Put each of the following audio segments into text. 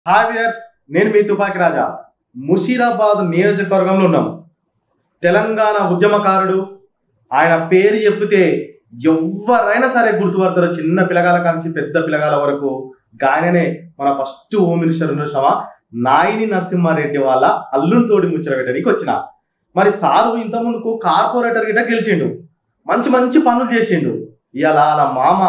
Hi viewers, నేను మీ తుపాకి రాజా. ముషీరాబాద్ నియోజకవర్గంలో ఉన్నాం. తెలంగాణ ఉద్యమకారుడు. ఆయన పేరు చెప్పితే ఎవరైనా సరే గుర్తుపడతారు. చిన్న పిల్లగాల కాంచి పెద్ద పిల్లగాల వరకు. ఆయననే మన ఫస్ట్ హోమ్ మినిస్టర్ చూసామా, నాయిని నరసింహారెడ్డి వాళ్ళ అల్లునితోటి ముచ్చట పెట్టడానికి వచ్చిన. మరి సారు ఇంత ముందుకు కార్పొరేటర్ గిట్ట గెలిచిండు, మంచి మంచి పనులు చేసిండు. ఇవాళ అలా మామ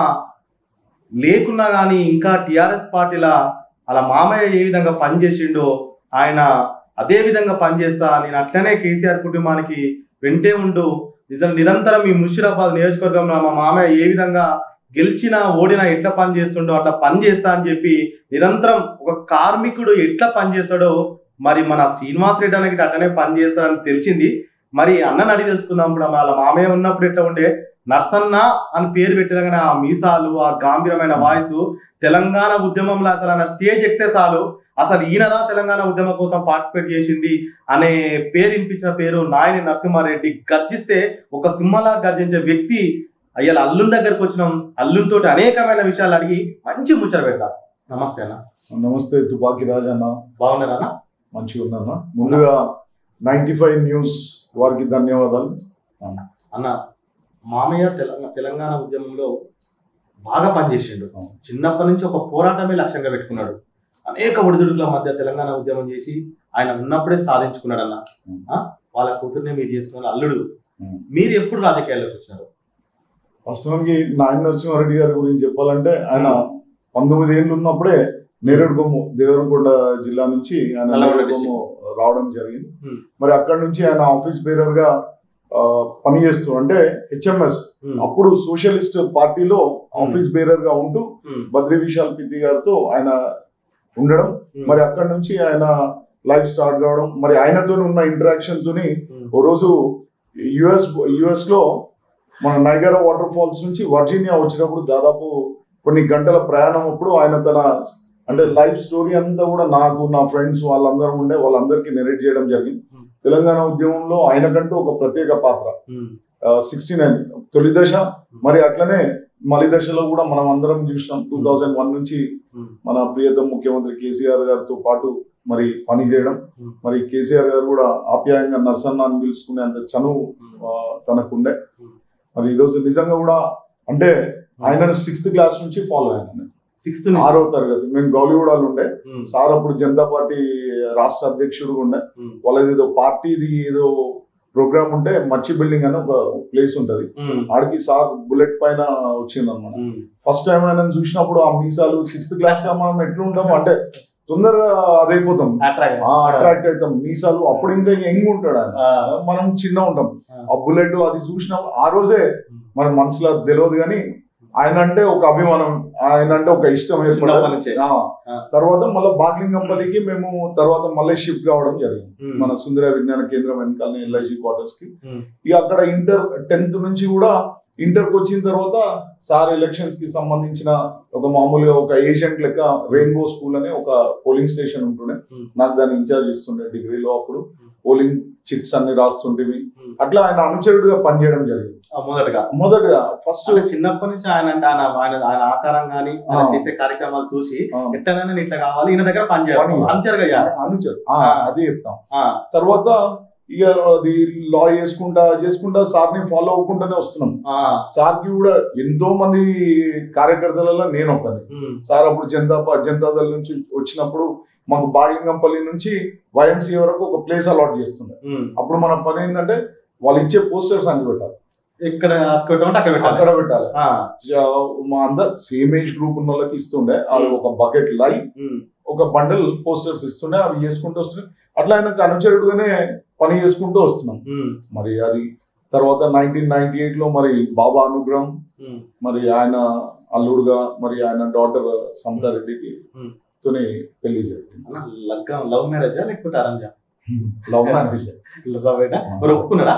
లేకున్నా కానీ ఇంకా టిఆర్ఎస్ పార్టీలా అలా మామయ్య ఏ విధంగా పనిచేసిండో ఆయన అదే విధంగా పనిచేస్తా, నేను అట్లనే కేసీఆర్ కుటుంబానికి వెంటే ఉండు నిరంతరం ఈ ముషీరాబాద్ నియోజకవర్గంలో మా మామయ్య ఏ విధంగా గెలిచినా ఓడినా ఎట్లా పని చేస్తుండో అట్లా పని చేస్తా అని చెప్పి నిరంతరం ఒక కార్మికుడు ఎట్లా పని చేస్తాడో మరి మన శ్రీనివాస్ రెడ్డి అనేది అట్లనే పని చేస్తాడని తెలిసింది. మరి అన్నని అడిగి తెలుసుకుందాం. ఇప్పుడు వాళ్ళ మామయ్య ఉన్నప్పుడు ఎట్లా ఉండే, నర్సన్న అని పేరు పెట్టినగానే ఆ మీసాలు, ఆ గంభీరమైన వాయిస్, తెలంగాణ ఉద్యమంలో అసలు ఆయన స్టేజ్ ఎక్కితే చాలు అసలు ఈయనరా తెలంగాణ ఉద్యమం కోసం పార్టిసిపేట్ చేసింది అనే పేరు ఇంపించిన పేరు నాయని నరసింహారెడ్డి. గర్జిస్తే ఒక సింహలా గర్జించే వ్యక్తి. అయ్యాల అల్లుని దగ్గరకు వచ్చినాం. అల్లునితో అనేకమైన విషయాలు అడిగి మంచి ముచ్చట పెడతారు. నమస్తే అన్న. నమస్తే తుపాకి రాజా అన్న. బాగున్నారా అన్న? మంచిగా ఉన్నాను. ముందుగా 95 న్యూస్ వారికి ధన్యవాదాలు అన్న. మామయ్య తెలంగాణ ఉద్యమంలో బాగా పనిచేసిండు. చిన్నప్పటి నుంచి ఒక పోరాటమే లక్ష్యంగా పెట్టుకున్నాడు. అనేక ఒడిదుడుకుల మధ్య తెలంగాణ ఉద్యమం చేసి ఆయన ఉన్నప్పుడే సాధించుకున్నాడు అన్న. వాళ్ళ కూతుర్నే మీరు చేసుకున్న అల్లుడు. మీరు ఎప్పుడు రాజకీయాల్లోకి వచ్చినారు? వాస్తవానికి నాయన నరసింహారెడ్డి గారి గురించి చెప్పాలంటే ఆయన 19 ఏళ్ళు ఉన్నప్పుడే నేరేడుగొమ్ము దేవరంకొండ జిల్లా నుంచి ఆయన నేరేడుగొమ్ము రావడం జరిగింది. మరి అక్కడి నుంచి ఆయన ఆఫీస్ బేరర్ గా పనిచేస్తూ, అంటే హెచ్ఎంఎస్ అప్పుడు సోషలిస్ట్ పార్టీలో ఆఫీస్ బేరర్ గా ఉంటూ బద్రి విశాల్ పితి గారితో ఆయన ఉండడం. మరి అక్కడి నుంచి ఆయన లైఫ్ స్టార్ట్ కావడం. మరి ఆయనతో ఉన్న ఇంటరాక్షన్ తోని ఓ రోజు యుఎస్ లో మన నైగరా వాటర్ ఫాల్స్ నుంచి వర్జీనియా వచ్చేటప్పుడు దాదాపు కొన్ని గంటల ప్రయాణం అప్పుడు ఆయన తన అంటే లైఫ్ స్టోరీ అంతా కూడా నాకు, నా ఫ్రెండ్స్ వాళ్ళందరూ ఉండే వాళ్ళందరికీ నెరేట్ చేయడం జరిగింది. తెలంగాణ ఉద్యమంలో ఆయనకంటూ ఒక ప్రత్యేక పాత్ర. 69 తొలి దశ, మరి అట్లనే మలి దశలో కూడా మనం అందరం చూసినాం. 2001 నుంచి మన ప్రియతమ ముఖ్యమంత్రి కేసీఆర్ గారితో పాటు మరి పని చేయడం. మరి కేసీఆర్ గారు కూడా ఆప్యాయంగా నర్సన్న అని పిలుచుకునే అంత చనువు తనకుండే. మరి ఈరోజు నిజంగా కూడా అంటే ఆయనను 6th క్లాస్ నుంచి ఫాలో అయినా. 6వ తరగతి మేము గౌలిగూడలో ఉండే. సార్ అప్పుడు జనతా పార్టీ రాష్ట్ర అధ్యక్షుడు ఉండే. వాళ్ళది ఏదో పార్టీది ఏదో ప్రోగ్రామ్ ఉంటే మచ్చి బిల్డింగ్ అని ఒక ప్లేస్ ఉంటది, ఆడికి సార్ బుల్లెట్ పైన వచ్చింది అనమాట. ఫస్ట్ టైం ఆయన చూసినప్పుడు ఆ మీసాలు 6th క్లాస్ గా మనం ఎట్లా ఉంటాము అంటే తొందరగా అదైపోతాం, అట్రాక్ట్ అవుతాం. మీసాలు అప్పుడు ఇంకా యంగ్ ఉంటాడు ఆయన, మనం చిన్న ఉంటాం. ఆ బుల్లెట్ అది చూసినప్పుడు ఆ రోజే మన మనసులో తెలియదు కానీ ఆయన అంటే ఒక అభిమానం, ఆయన అంటే ఒక ఇష్టం ఏర్పడే. తర్వాత మళ్ళీ బాగ్లింగంపల్లికి మేము తర్వాత మళ్ళీ షిఫ్ట్ కావడం జరిగింది. మన సుందర విజ్ఞాన కేంద్రం వెనకాల ఎల్ఐజీ క్వార్టర్స్ కి. ఇక అక్కడ ఇంటర్ 10th నుంచి కూడా ఇంటర్కి వచ్చిన తర్వాత సార్ ఎలక్షన్స్ కి సంబంధించిన ఒక మామూలుగా ఒక ఏజెంట్ లెక్క రెయిన్బో స్కూల్ అనే ఒక పోలింగ్ స్టేషన్ ఉంటుండే. నాకు దాన్ని ఇన్ఛార్జ్ ఇస్తుండే డిగ్రీలో. అప్పుడు పోలింగ్ చిట్స్ అన్ని రాస్తుంటేవి. అట్లా ఆయన అనుచరుడుగా పనిచేయడం జరిగింది. మొదటగా ఫస్ట్ చిన్నప్పటి నుంచి ఆయన ఆకారం కానీ చేసే కార్యక్రమాలు చూసి ఎట్లైనా ఇట్లా కావాలి, ఈయన దగ్గర పనిచేయాలి, అనుచరు అదే చెప్తాం. తర్వాత ఇక అది లా చేసుకుంటా సార్ని ఫాలో అవ్వకుండానే వస్తున్నాం. సార్ కి కూడా ఎంతో మంది కార్యకర్తలలో నేను ఒకని. సార్ అప్పుడు జనతాదళ నుంచి వచ్చినప్పుడు మాకు బాగ్లింగంపల్లి నుంచి వైఎంసీ వరకు ఒక ప్లేస్ అలాట్ చేస్తుండే. అప్పుడు మన పని ఏంటంటే వాళ్ళు ఇచ్చే పోస్టర్స్ అన్ని పెట్టాలి, అక్కడ పెట్టాలి. మా అందరు సేమ్ ఏజ్ గ్రూప్ ఉన్న వాళ్ళకి ఇస్తుండే. వాళ్ళు ఒక బకెట్ లైవ్ ఒక బండల్ పోస్టర్స్ ఇస్తుండే, అవి చేసుకుంటూ వస్తుండే. అట్లా ఆయనకు అనుచరుడుగానే పని చేసుకుంటూ వస్తున్నాం. మరి అది తర్వాత 1998 లో మరి బాబా అనుగ్రహం, మరి ఆయన అల్లుడుగా మరి ఆయన డాటర్ సమతారెడ్డికి తోని పెళ్లి జరిగింది. లవ్ మ్యారేజా లేకపోతే అరేంజా? Love marriage. ఒప్పుకున్నారా?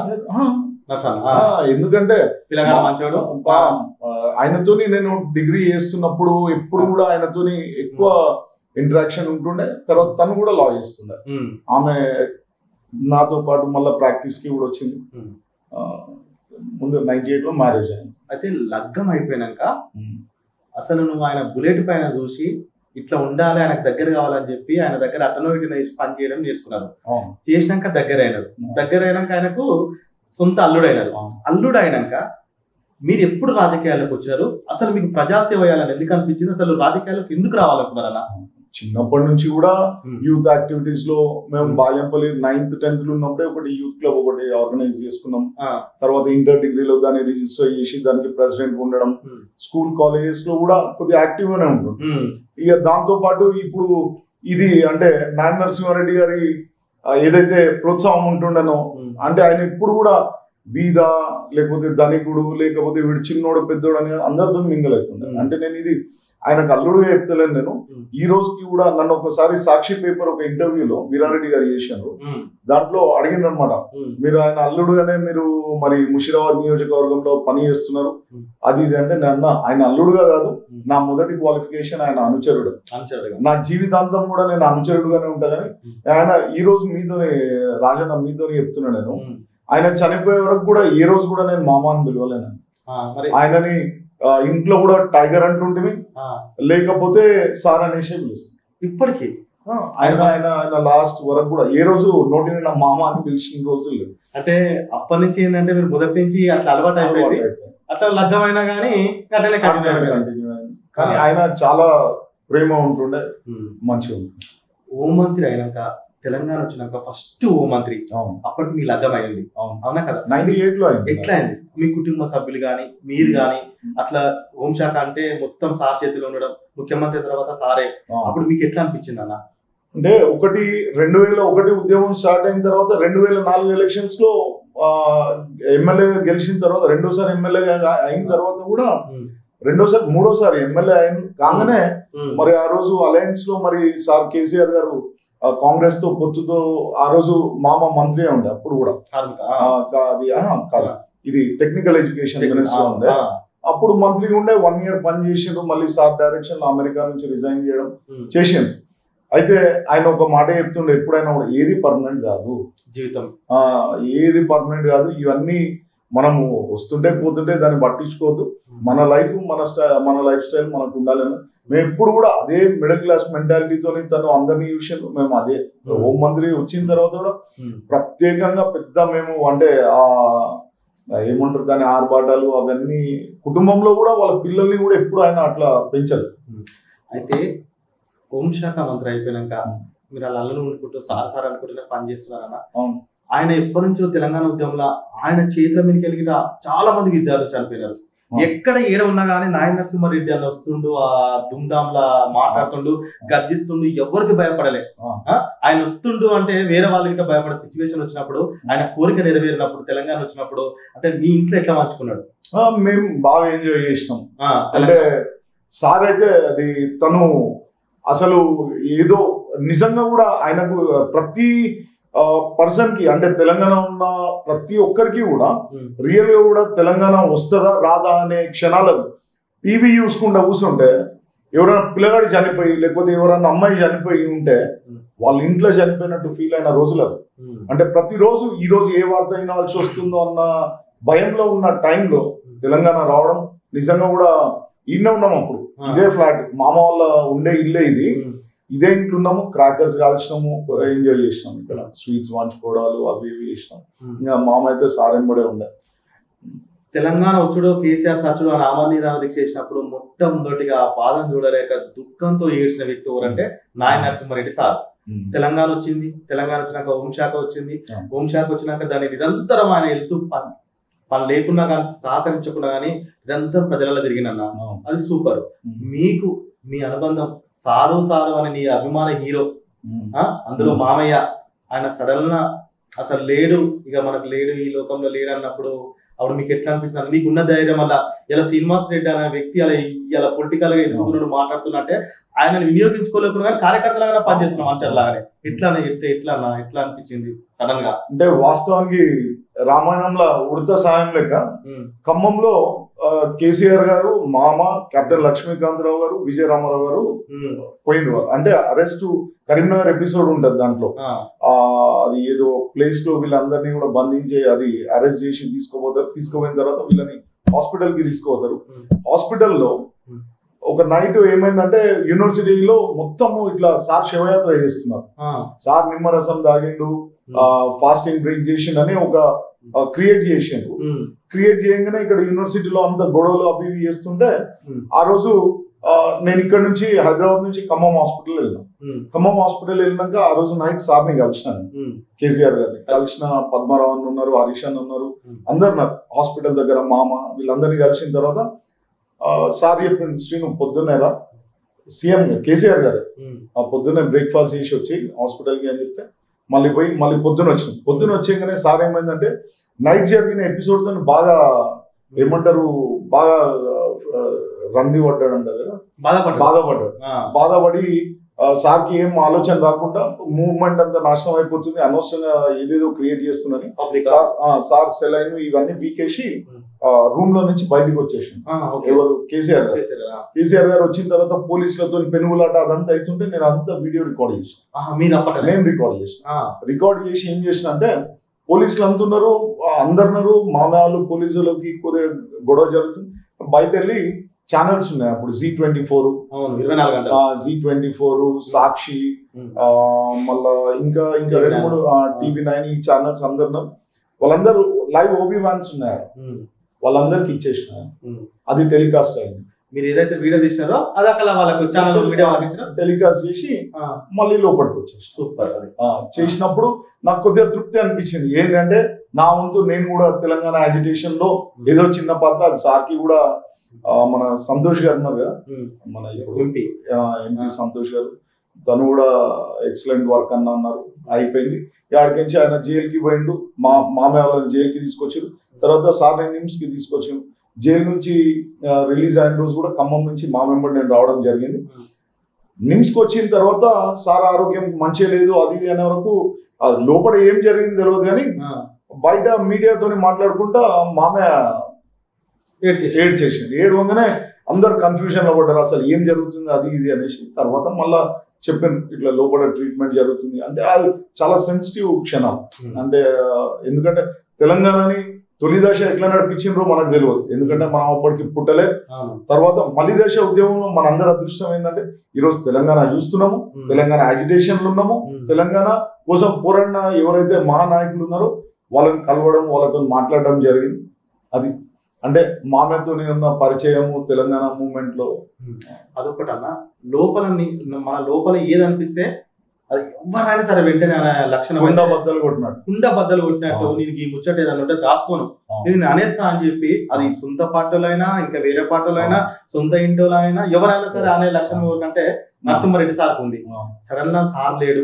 ఎందుకంటే మంచోడు. ఆయనతోని నేను డిగ్రీ చేస్తున్నప్పుడు ఎప్పుడు కూడా ఆయనతోని ఎక్కువ ఇంటరాక్షన్ ఉంటుండే. తర్వాత తను కూడా లా చేస్తుండే. ఆమె నాతో పాటు మళ్ళీ ప్రాక్టీస్ కి కూడా వచ్చింది. ముందు 98 లో మ్యారేజ్ అయింది. అయితే లగ్గం అయిపోయినాక అసలు నువ్వు ఆయన బుల్లెట్ పైన చూసి ఇట్లా ఉండాలి, ఆయనకు దగ్గర కావాలని చెప్పి ఆయన దగ్గర అతను పని చేయడం నేర్చుకున్నారు. చేసినాక దగ్గర అయినాక ఆయనకు సొంత అల్లుడైనారు. అల్లుడు అయినాక మీరు ఎప్పుడు రాజకీయాల్లోకి వచ్చారు? అసలు మీకు ప్రజాసేవ చేయాలని ఎందుకు అనిపించింది? అసలు రాజకీయాల్లోకి ఎందుకు రావాలనుకున్నారన్న? చిన్నప్పటి నుంచి కూడా యూత్ యాక్టివిటీస్ లో మేము బాల్యంపల్లి 9th 10th ఉన్నప్పుడే ఒకటి యూత్ క్లబ్ ఒకటి ఆర్గనైజ్ చేసుకున్నాం. తర్వాత ఇంటర్ డిగ్రీలో దాన్ని రిజిస్టర్ చేసి దానికి ప్రెసిడెంట్ ఉండడం, స్కూల్ కాలేజెస్ లో కూడా కొద్దిగా యాక్టివ్ గానే ఉంటుంది. ఇక దాంతో పాటు ఇప్పుడు ఇది అంటే నాయన నరసింహారెడ్డి గారి ఏదైతే ప్రోత్సాహం ఉంటుండనో, అంటే ఆయన ఇప్పుడు కూడా బీద లేకపోతే ధనికుడు లేకపోతే వీడు చిన్నోడు పెద్దోడు అని అందరితో మింగల్ అవుతుంది. అంటే నేను ఇది ఆయనకు అల్లుడుగా చెప్తలేను. నేను ఈ రోజుకి కూడా నన్ను ఒకసారి సాక్షి పేపర్ ఒక ఇంటర్వ్యూలో వీరారెడ్డి గారు చేశారు. దాంట్లో అడిగింది అనమాట, మీరు ఆయన అల్లుడుగానే మీరు మరి ముషీరాబాద్ నియోజకవర్గంలో పని చేస్తున్నారు అది ఇది అంటే, నేను ఆయన అల్లుడుగా కాదు, నా మొదటి క్వాలిఫికేషన్ ఆయన అనుచరుడు. నా జీవితాంతం కూడా నేను అనుచరుడుగానే ఉంటానని ఆయన ఈ రోజు మీతోనే రాజన్న మీతోనే చెప్తున్నాను. నేను ఆయన చనిపోయే వరకు కూడా ఏ రోజు కూడా నేను మామ అని పిలవలేను. ఆయనని ఇంట్లో కూడా టైగర్ అంటుంటివి, లేకపోతే సార్ అనేసి పిలుస్తుంది ఇప్పటికీ. ఆయన లాస్ట్ వరకు కూడా ఏ రోజు నోటి నా మామ అని పిలిచిన రోజులు లేవు. అంటే అప్పటి నుంచి ఏంటంటే మీరు మొదటి నుంచి అట్లా అలవాటు అయిపోయింది, అట్లా లగ్గమైనా కానీ అట్లనే కంటిన్యూ అయింది. కానీ ఆయన చాలా ప్రేమ ఉంటుండే, మంచిగా ఉంటుంది. హోంమంత్రి అయినాక తెలంగాణ వచ్చినాక ఫస్ట్ హోంమంత్రి, అప్పటికి మీ లగ్గం అయింది అవునా కదా? 98 లో అయింది. ఎట్లా అయింది? మీ కుటుంబ సభ్యులు గాని మీరు గాని అట్లా హోంశాఖ అంటే మొత్తం సార్ చేతిలో ఉండడం, ముఖ్యమంత్రి తర్వాత సారే, అప్పుడు మీకు ఎట్లా అనిపించింది అన్న? అంటే 2001 ఉద్యమం స్టార్ట్ అయిన తర్వాత 2004 ఎలక్షన్స్ లో ఎమ్మెల్యే గెలిచిన తర్వాత, రెండోసారి ఎమ్మెల్యే అయిన తర్వాత కూడా మూడోసారి ఎమ్మెల్యే అయిన కాగానే మరి ఆ రోజు అలయన్స్ లో మరి సార్ కేసీఆర్ గారు కాంగ్రెస్ తో పొత్తుతో ఆ రోజు మామ మంత్రి ఉండే, అప్పుడు కూడా ఇది టెక్నికల్ ఎడ్యుకేషన్ మినిస్టర్ ఉండే, అప్పుడు మంత్రి ఉండే. 1 year పని చేసిండ్రు, మళ్ళీ సార్ డైరెక్షన్ లో అమెరికా నుంచి రిజైన్ చేయడం చేసిండు. అయితే ఆయన ఒక మాట చెప్తుండే ఎప్పుడైనా కూడా, ఏది పర్మనెంట్ కాదు జీవితం, ఏది పర్మనెంట్ కాదు, ఇవన్నీ మనము వస్తుంటే పోతుంటే దాన్ని పట్టించుకోవద్దు, మన లైఫ్ మన లైఫ్ స్టైల్ మనకు ఉండాలని మేము ఎప్పుడు కూడా అదే మిడిల్ క్లాస్ మెంటాలిటీతో తను అందరినీ విషయంలో మేము అదే. హోం మంత్రి వచ్చిన తర్వాత కూడా ప్రత్యేకంగా పెద్ద మేము అంటే ఏమంటారు దాని ఆర్భాటాలు అవన్నీ కుటుంబంలో కూడా వాళ్ళ పిల్లల్ని కూడా ఎప్పుడు ఆయన అట్లా పెంచదు. అయితే హోంశాఖ మంత్రి అయిపోయినాక మీరు అలా అల్లను అనుకుంటూ సార్ అనుకుంటూ పని చేస్తున్నారన్న, ఆయన ఎప్పటి నుంచో తెలంగాణ ఉద్యమంలో ఆయన చేతుల మీదకి వెళ్ళిన చాలా మంది విద్యార్థులు చనిపోయినారు. ఎక్కడ ఏడ ఉన్నా కానీ నాయన నరసింహారెడ్డి అని వస్తుండు, ఆ దుమ్దాంలా మాట్లాడుతుండు, గర్జిస్తుండు, ఎవరికి భయపడలే. ఆయన వస్తుండు అంటే వేరే వాళ్ళకి భయపడే సిచ్యువేషన్ వచ్చినప్పుడు, ఆయన కోరిక నెరవేరినప్పుడు, తెలంగాణ వచ్చినప్పుడు అంటే మీ ఇంట్లో ఎట్లా మార్చుకున్నాడు? మేము బాగా ఎంజాయ్ చేసినాం. అంటే సార్ అయితే అది తను అసలు ఏదో నిజంగా కూడా ఆయనకు ప్రతి పర్సన్ కి అంటే తెలంగాణ ఉన్న ప్రతి ఒక్కరికి కూడా రియల్ గా కూడా తెలంగాణ వస్తుందా రాదా అనే క్షణాలకు టీవీ చూసుకుంటా కూర్చుంటే, ఎవరైనా పిల్లగాడి చనిపోయి లేకపోతే ఎవరైనా అమ్మాయి చనిపోయి ఉంటే వాళ్ళ ఇంట్లో చనిపోయినట్టు ఫీల్ అయిన రోజులు. అంటే ప్రతిరోజు ఈ రోజు ఏ వార్త వినాల్సి వస్తుందో అన్న భయంలో ఉన్న టైంలో తెలంగాణ రావడం నిజంగా కూడా ఇన్నే ఉన్నాం. అప్పుడు ఇదే ఫ్లాట్ మామ వాళ్ళ ఉండే ఇల్లే ఇది, ఇదే ఇంట్లో ఉన్నాము. క్రాకర్స్ కాల్చినాము, ఎంజాయ్ చేసినాం, ఇక్కడ స్వీట్స్ వాంచుకోవడాలు అవి ఇవి చేసినాం. ఇంకా మామ అయితే సారెంబడే ఉండే. తెలంగాణ వచ్చుడు కేసీఆర్ సచ్చుడు అని ఆమరణ దీక్ష చేసినప్పుడు మొట్టమొదటిగా పాదం చూడలేక దుఃఖంతో ఏడ్చిన వ్యక్తి ఎవరంటే నాయన నరసింహారెడ్డి సార్. తెలంగాణ వచ్చింది, తెలంగాణ వచ్చినాక హోంశాఖ వచ్చింది, హోంశాఖ వచ్చినాక దాన్ని నిరంతరం ఆయన వెళ్తూ పని లేకున్నా కానీ సహకరించకుండా కానీ నిరంతరం ప్రజలలో తిరిగినన్నా, అది సూపర్. మీకు మీ అనుబంధం సారు అని నీ అభిమాన హీరో, అందులో మామయ్య, ఆయన సడన్ గా అసలు లేడు, ఇక మనకు లేడు ఈ లోకంలో లేడు అన్నప్పుడు అప్పుడు మీకు ఎట్లా అనిపిస్తుంది? నీకున్న ధైర్యం వల్ల ఇలా శ్రీనివాస్ రెడ్డి అనే వ్యక్తి అలా ఇలా పొలిటికల్ గా ఎదుగుతున్నాడు మాట్లాడుతున్నట్టే ఆయన వినియోగించుకోలేకుండా కానీ కార్యకర్తలాగా పనిచేస్తున్నాం అంచర్లాగానే. ఎట్లా అనిపించింది సడన్ గా? అంటే వాస్తవానికి రామాయణంలో ఉడత సాయం లెక్క ఖమ్మంలో కేసీఆర్ గారు, మామ, కెప్టెన్ లక్ష్మీకాంతరావు గారు, విజయ రామారావు గారు పోయినరు. అంటే అరెస్ట్ కరీంనగర్ ఎపిసోడ్ ఉంటది దాంట్లో. అది ఏదో ప్లేస్ లో వీళ్ళందరినీ కూడా బంధించి అది అరెస్ట్ చేసి తీసుకుపోయిన తర్వాత వీళ్ళని హాస్పిటల్ కి తీసుకుపోతారు. హాస్పిటల్లో ఒక నైట్ ఏమైందంటే యూనివర్సిటీలో మొత్తము ఇట్లా సార్ శివయాత్ర చేస్తున్నారు. సార్ నిమ్మరసం తాగిండు, ఫాస్టింగ్ బ్రేక్ చేసిండు అని ఒక క్రియేట్ చేసిండు. క్రియేట్ చేయగానే ఇక్కడ యూనివర్సిటీలో అంత గొడవలు అవి ఇవి చేస్తుంటే ఆ రోజు నేను ఇక్కడ నుంచి హైదరాబాద్ నుంచి ఖమ్మం హాస్పిటల్ వెళ్ళాను. ఖమ్మం హాస్పిటల్ వెళ్ళినాక ఆ రోజు నైట్ సార్ని కలిసినాను, కేసీఆర్ గారిని కలిసిన. పద్మారావు అని ఉన్నారు, హరీష్ అని ఉన్నారు, అందరు హాస్పిటల్ దగ్గర మామ వీళ్ళందరినీ కలిసిన తర్వాత సార్ చెప్పిండు, శ్రీను పొద్దున్నేరా సీఎం కేసీఆర్ గారు పొద్దున్నే బ్రేక్ఫాస్ట్ చేసి వచ్చి హాస్పిటల్కి అని చెప్తే మళ్ళీ పోయి మళ్ళీ పొద్దున వచ్చినాం. పొద్దున వచ్చేగానే సార్ ఏమైందంటే నైట్ జరిగిన ఎపిసోడ్ తో బాగా ఏమంటారు బాగా రంది పడ్డాడు అంటారు కదా, బాధపడి సార్కి ఏం ఆలోచన రాకుండా మూవ్మెంట్ అంతా నాశనం అయిపోతుంది, అనవసరంగా ఏదేదో క్రియేట్ చేస్తుందని సార్ సెలైన్ ఇవన్నీ పీకేసి రూమ్ లో నుంచి బయటకు వచ్చేసింది. ఎవరు కేసీఆర్ గారు వచ్చిన తర్వాత పోలీసులతో పెనుగులాట అదంతా అవుతుంటే నేను అంతా వీడియో రికార్డ్ చేసాను. నేను రికార్డ్ చేసి ఏం చేసిన అంటే పోలీసులు అంటున్నారు, అందరున్నారు మామయ్యలు పోలీసులకి కొద్దిగా గొడవ జరుగుతుంది. బయట వెళ్ళి ఛానల్స్ ఉన్నాయి అప్పుడు Z24, Z24, సాక్షి, మళ్ళా ఇంకా 2-3 TV9 ఈ ఛానల్స్ అందరు వాళ్ళందరూ లైవ్ ఓబీ వ్యాన్స్ ఉన్నాయి, వాళ్ళందరికి ఇచ్చేసిన అది టెలికాస్ట్ అయింది. మీరు ఏదైతే వీడియో తీసినారో అది అక్కడ వాళ్ళకు ఛానల్ వీడియో టెలికాస్ట్ చేసి మళ్ళీ లోపలికి వచ్చేసి సూపర్ చేసినప్పుడు నాకు కొద్దిగా తృప్తి అనిపించింది. ఏంటంటే నా వంతు నేను కూడా తెలంగాణ అజిటేషన్ లో ఏదో చిన్న పాత్ర, అది సార్కి కూడా మన సంతోష్ గారు ఉన్నారు కదా, మన ఎంపీ సంతోష్ గారు, తను కూడా ఎక్సలెంట్ వర్క్ అన్నారు. అయిపోయింది. ఆడికించి ఆయన జైలుకి పోయిండు, మామయ్య వాళ్ళని జైలుకి తీసుకొచ్చారు. తర్వాత సార్ నిమ్స్ కి తీసుకొచ్చాను. జైలు నుంచి రిలీజ్ అయిన రోజు కూడా ఖమ్మం నుంచి మా మెంబర్ నేను రావడం జరిగింది. నిమ్స్కి వచ్చిన తర్వాత సార్ ఆరోగ్యం మంచిగా లేదు అది ఇది అనే వరకు లోపల ఏం జరిగింది తెలియదు, కానీ బయట మీడియాతో మాట్లాడుకుంటా మామయ్య ఏడ్ చేసింది. ఏడవగానే అందరు కన్ఫ్యూజన్ లో పడ్డారు, అసలు ఏం జరుగుతుంది అది ఇది అనేసి. తర్వాత మళ్ళా చెప్పాను ఇట్లా లోపల ట్రీట్మెంట్ జరుగుతుంది అంటే. అది చాలా సెన్సిటివ్ క్షణం అంటే, ఎందుకంటే తెలంగాణని తొలి దశ ఎట్లా నడిపించిండ్రో మనకు తెలియదు, ఎందుకంటే మనం అప్పటికి పుట్టలే. తర్వాత మళ్ళీ దశ ఉద్యమంలో మన అందరి అదృష్టం ఏంటంటే ఈరోజు తెలంగాణ చూస్తున్నాము, తెలంగాణ అజిటేషన్లు ఉన్నాము, తెలంగాణ కోసం పోరాడిన ఎవరైతే మహానాయకులు ఉన్నారో వాళ్ళని కలవడం, వాళ్ళతో మాట్లాడడం జరిగింది. అది అంటే మామయ్యతో ఉన్న పరిచయము తెలంగాణ మూవ్మెంట్ లో అదొకటి అన్న. లోపల మన లోపల ఏదనిపిస్తే అది ఎవరైనా సరే వెంటనే లక్షణం కుండ బద్దలు కొట్టినట్టు నేను ఈ ముచ్చట ఏదన్నా ఉంటే దాచుకోను, ఇది నేను అనేస్తా అని చెప్పి, అది సొంత పార్టీలైనా ఇంకా వేరే పార్టీలైనా సొంత ఇంటిలో అయినా ఎవరైనా సరే అనే లక్షణం అంటే నరసింహారెడ్డి సార్ ఉంది. సడన్ గా సార్ లేడు,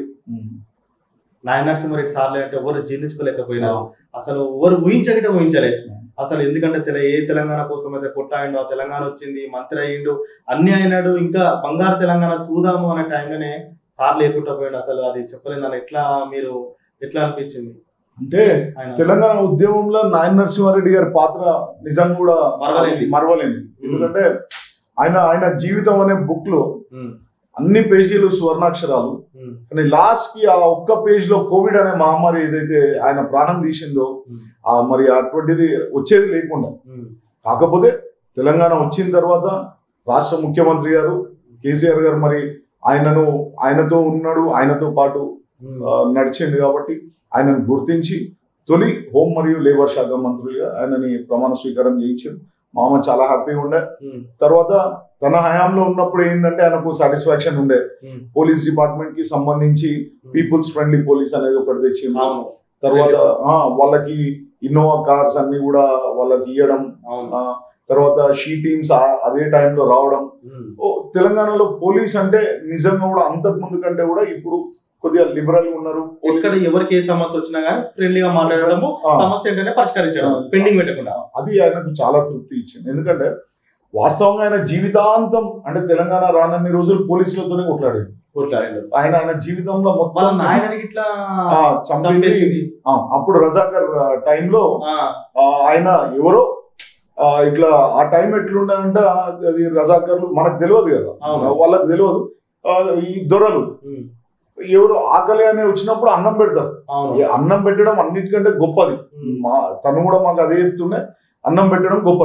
నాయన నరసింహారెడ్డి సార్ లేదంటే ఎవరు జీర్ణించుకోలేకపోయినారు, అసలు ఎవరు ఊహించలేదు అసలు. ఎందుకంటే ఏ తెలంగాణ కోసం అయితే కొట్టాయిండు, ఆ తెలంగాణ వచ్చింది, మంత్రి అయ్యిండు, అన్ని అయినాడు, ఇంకా బంగారు తెలంగాణ చూద్దాము అనే టైంలోనే సార్ లేకుండా పోయాడు. అసలు అది చెప్పలేదు అని మీరు ఎట్లా అనిపించింది అంటే తెలంగాణ ఉద్యమంలో నాయన నరసింహారెడ్డి గారి పాత్ర నిజంగా కూడా మరవలేండి. ఎందుకంటే ఆయన జీవితం అనే బుక్ లో అన్ని పేజీలు సువర్ణాక్షరాలు, కానీ లాస్ట్ కి ఆ ఒక్క పేజ్ లో కోవిడ్ అనే మహమ్మారి ఏదైతే ఆయన ప్రాణం తీసిందో మరి అటువంటిది వచ్చేది లేకుండా. కాకపోతే తెలంగాణ వచ్చిన తర్వాత రాష్ట్ర ముఖ్యమంత్రి గారు కేసీఆర్ గారు మరి ఆయనతో ఉన్నాడు, ఆయనతో పాటు నడిచింది కాబట్టి ఆయనను గుర్తించి తొలి హోం మరియు లేబర్ శాఖ మంత్రులుగా ఆయనని ప్రమాణ స్వీకారం చేయించారు. మామ చాలా హ్యాపీగా ఉండే. తర్వాత తన హయాంలో ఉన్నప్పుడు ఏంటంటే ఆయనకు సాటిస్ఫాక్షన్ ఉండే, పోలీస్ డిపార్ట్మెంట్ కి సంబంధించి పీపుల్స్ ఫ్రెండ్లీ పోలీస్ అనేది ఒకటి తెచ్చింది. తర్వాత వాళ్ళకి ఇన్నోవా కార్స్ అన్ని కూడా వాళ్ళకి ఇవ్వడం, తర్వాత షీ టీమ్స్ అదే టైంలో రావడం. తెలంగాణలో పోలీస్ అంటే నిజంగా కూడా అంతకు ముందు కంటే కూడా ఇప్పుడు కొద్దిగా లిబరల్ గా ఉన్నారు. ఇక్కడ ఎవరికి ఏ సమస్య వచ్చినా కానీ ఫ్రెండ్లీగా మాట్లాడడము, సమస్య ఏంటంటే పరిష్కరించడం, పెండింగ్ పెట్టకుండా. అది ఆయనకు చాలా తృప్తి ఇచ్చింది. ఎందుకంటే వాస్తవంగా ఆయన జీవితాంతం అంటే తెలంగాణ రానన్ని రోజులు పోలీసులతోనే కొట్లాడాడు. ఆయన జీవితంలో మొత్తం ఇట్లా చంపేసి అప్పుడు రజాకర్ టైంలో ఆయన ఎవరో ఇట్లా ఆ టైం ఎట్లుండే అది రజాకర్లు మనకు తెలియదు కదా, వాళ్ళకి తెలియదు. ఈ దొరలు ఎవరు ఆకలి అనే వచ్చినప్పుడు అన్నం పెడతారు. అన్నం పెట్టడం అన్నిటికంటే గొప్పది. తను కూడా మాకు అదే చెప్తుండే, అన్నం పెట్టడం గొప్పది.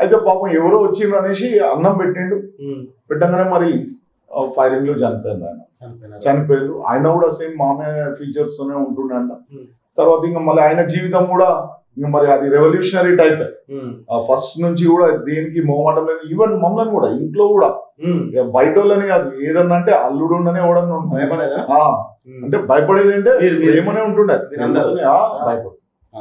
అయితే పాపం ఎవరో వచ్చిండ్రు అనేసి అన్నం పెట్టిండు. పెట్టగానే మరి ఫైరింగ్ లో చనిపోయింది ఆయన. చనిపోయారు. ఆయన కూడా సేమ్ మామయ్య ఫీచర్స్ తోనే ఉంటుండంట. తర్వాత ఇంకా మళ్ళీ ఆయన జీవితం కూడా ఇంకా మరి అది రెవల్యూషనరీ టైప్. ఫస్ట్ నుంచి కూడా దేనికి మొహమాటం లేదు. ఈవెన్ మమ్మల్ని కూడా ఇంట్లో కూడా బయట వాళ్ళని కాదు, ఏదన్నా అంటే అల్లుడు ఉండనే ఎవడన్నా ఉంటుంది. అంటే భయపడేది అంటే ఏమనే ఉంటుండే భయపడు.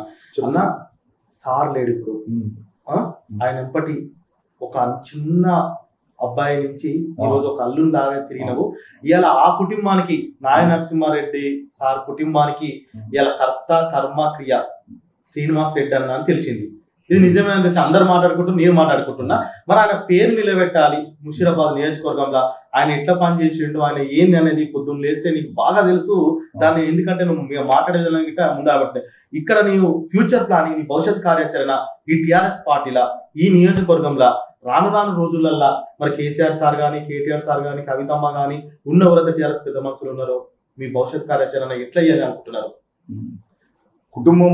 సార్ లేడు ఇప్పుడు. ఆయన ఎప్పటి ఒక చిన్న అబ్బాయి నుంచి ఈరోజు ఒక అల్లుని లాగా తిరిగినవు. ఇవాళ ఆ కుటుంబానికి నాయ నరసింహారెడ్డి సార్ కుటుంబానికి ఇవాళ కర్త కర్మ క్రియ శ్రీనివాస్ రెడ్డి అన్న అని తెలిసింది. ఇది నిజమే అని అందరు మాట్లాడుకుంటూ నేను మాట్లాడుకుంటున్నా. మరి ఆయన పేరు నిలబెట్టాలి ముషీరాబాద్ నియోజకవర్గంలో. ఆయన ఎట్లా పని చేసిండు, ఆయన ఏంది అనేది పొద్దున్న లేస్తే నీకు బాగా తెలుసు. దాన్ని ఎందుకంటే నువ్వు మాట్లాడే విధానం ముందు ఆగట్లేదు. ఇక్కడ నీవు ఫ్యూచర్ ప్లానింగ్, నీ భవిష్యత్ కార్యాచరణ ఈ టిఆర్ఎస్ పార్టీలా ఈ నియోజకవర్గంలో రాను రాను రోజులల్లా మరి కేసీఆర్ సార్ కానీ, కేటీఆర్ సార్ కానీ, కవితమ్మ కానీ ఉన్న ఎవరైతే టిఆర్ఎస్ పెద్ద మనుషులు ఉన్నారో మీ భవిష్యత్ కార్యాచరణ ఎట్లా అయ్యాలి అనుకుంటున్నారు? కుటుంబం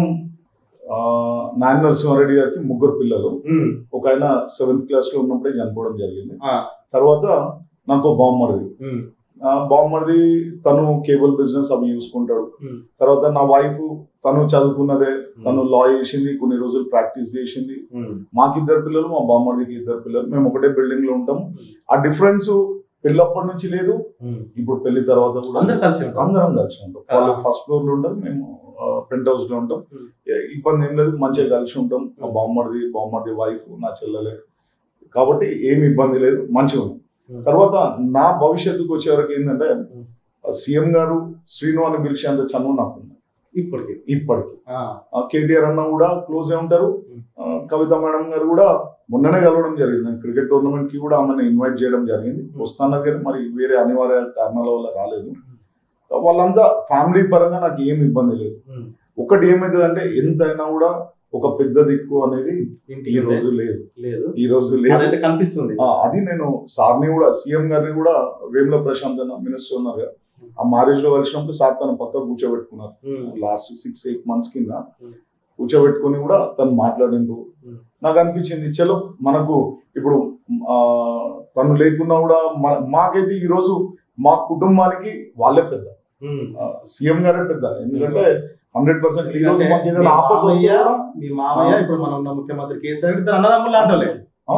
నాయన నరసింహారెడ్డి గారికి 3 పిల్లలు. ఒక ఆయన 7th క్లాస్ లో ఉన్నప్పుడే చనిపోవడం జరిగింది. తర్వాత నాకు బామ్మర్ది తను కేబుల్ బిజినెస్ అవి చూసుకుంటాడు. తర్వాత నా వైఫ్ తను చదువుకున్నదే, తను లా చేసింది, కొన్ని రోజులు ప్రాక్టీస్ చేసింది. మాకు 2 పిల్లలు, మా బామ్మర్దికి 2 పిల్లలు. మేము ఒకటే బిల్డింగ్ లో ఉంటాము. ఆ డిఫరెన్స్ పెళ్ళప్పటి నుంచి లేదు, ఇప్పుడు పెళ్లి తర్వాత కూడా అందరం కలిసి ఉంటాం. వాళ్ళు ఫస్ట్ ఫ్లోర్ లో ఉంటారు, మేము పెంట్ హౌస్ లో ఉంటాం. ఇబ్బంది ఏం లేదు, మంచిగా కలిసి ఉంటాం. మా బామ్మర్ది వైఫ్, నా చెల్లెలే, కాబట్టి ఏమి ఇబ్బంది లేదు, మంచిగా ఉంది. తర్వాత నా భవిష్యత్తుకు వచ్చేవరకు ఏంటంటే సీఎం గారు శ్రీను అని పిలిచేంత చనువు నాకు ఇప్పటికి కేటీఆర్ అన్న కూడా క్లోజ్ అయి ఉంటారు. కవిత మేడం గారు కూడా మొన్ననే కలవడం జరిగింది. క్రికెట్ టోర్నమెంట్ కి కూడా ఆమెను ఇన్వైట్ చేయడం జరిగింది. వస్తాన్నది కానీ మరి వేరే అనివార్య కారణాల వల్ల రాలేదు. వాళ్ళంతా ఫ్యామిలీ పరంగా నాకు ఏమి ఇబ్బంది లేదు. ఒకటి ఏమైతుందంటే ఎంతైనా కూడా ఒక పెద్ద దిక్కు అనేది ఈ రోజు లేదు కనిపిస్తుంది. అది నేను సార్ని కూడా, సీఎం గారిని కూడా, వేముల ప్రశాంత్ అన్న మినిస్టర్ ఉన్నారు కదా, ఆ మ్యారేజ్ లో కలిసినప్పుడు సార్ తన పక్క కూర్చోబెట్టుకున్నారు. లాస్ట్ 6-8 months కింద కూర్చోబెట్టుకుని కూడా తను మాట్లాడిండు. నాకు అనిపించింది చలో మనకు ఇప్పుడు తను లేకున్నా కూడా మాకైతే ఈ రోజు మా కుటుంబానికి వాళ్ళే పెద్ద, సీఎం గారే పెద్ద. ఎందుకంటే 100% ఈ రోజు మాకు ఏదైనా ఆపద వస్తే మీ మామయ్య ఇప్పుడు మనం ఉన్న ముఖ్యమంత్రి కేసీఆర్ అన్నదమ్ములు అంటలే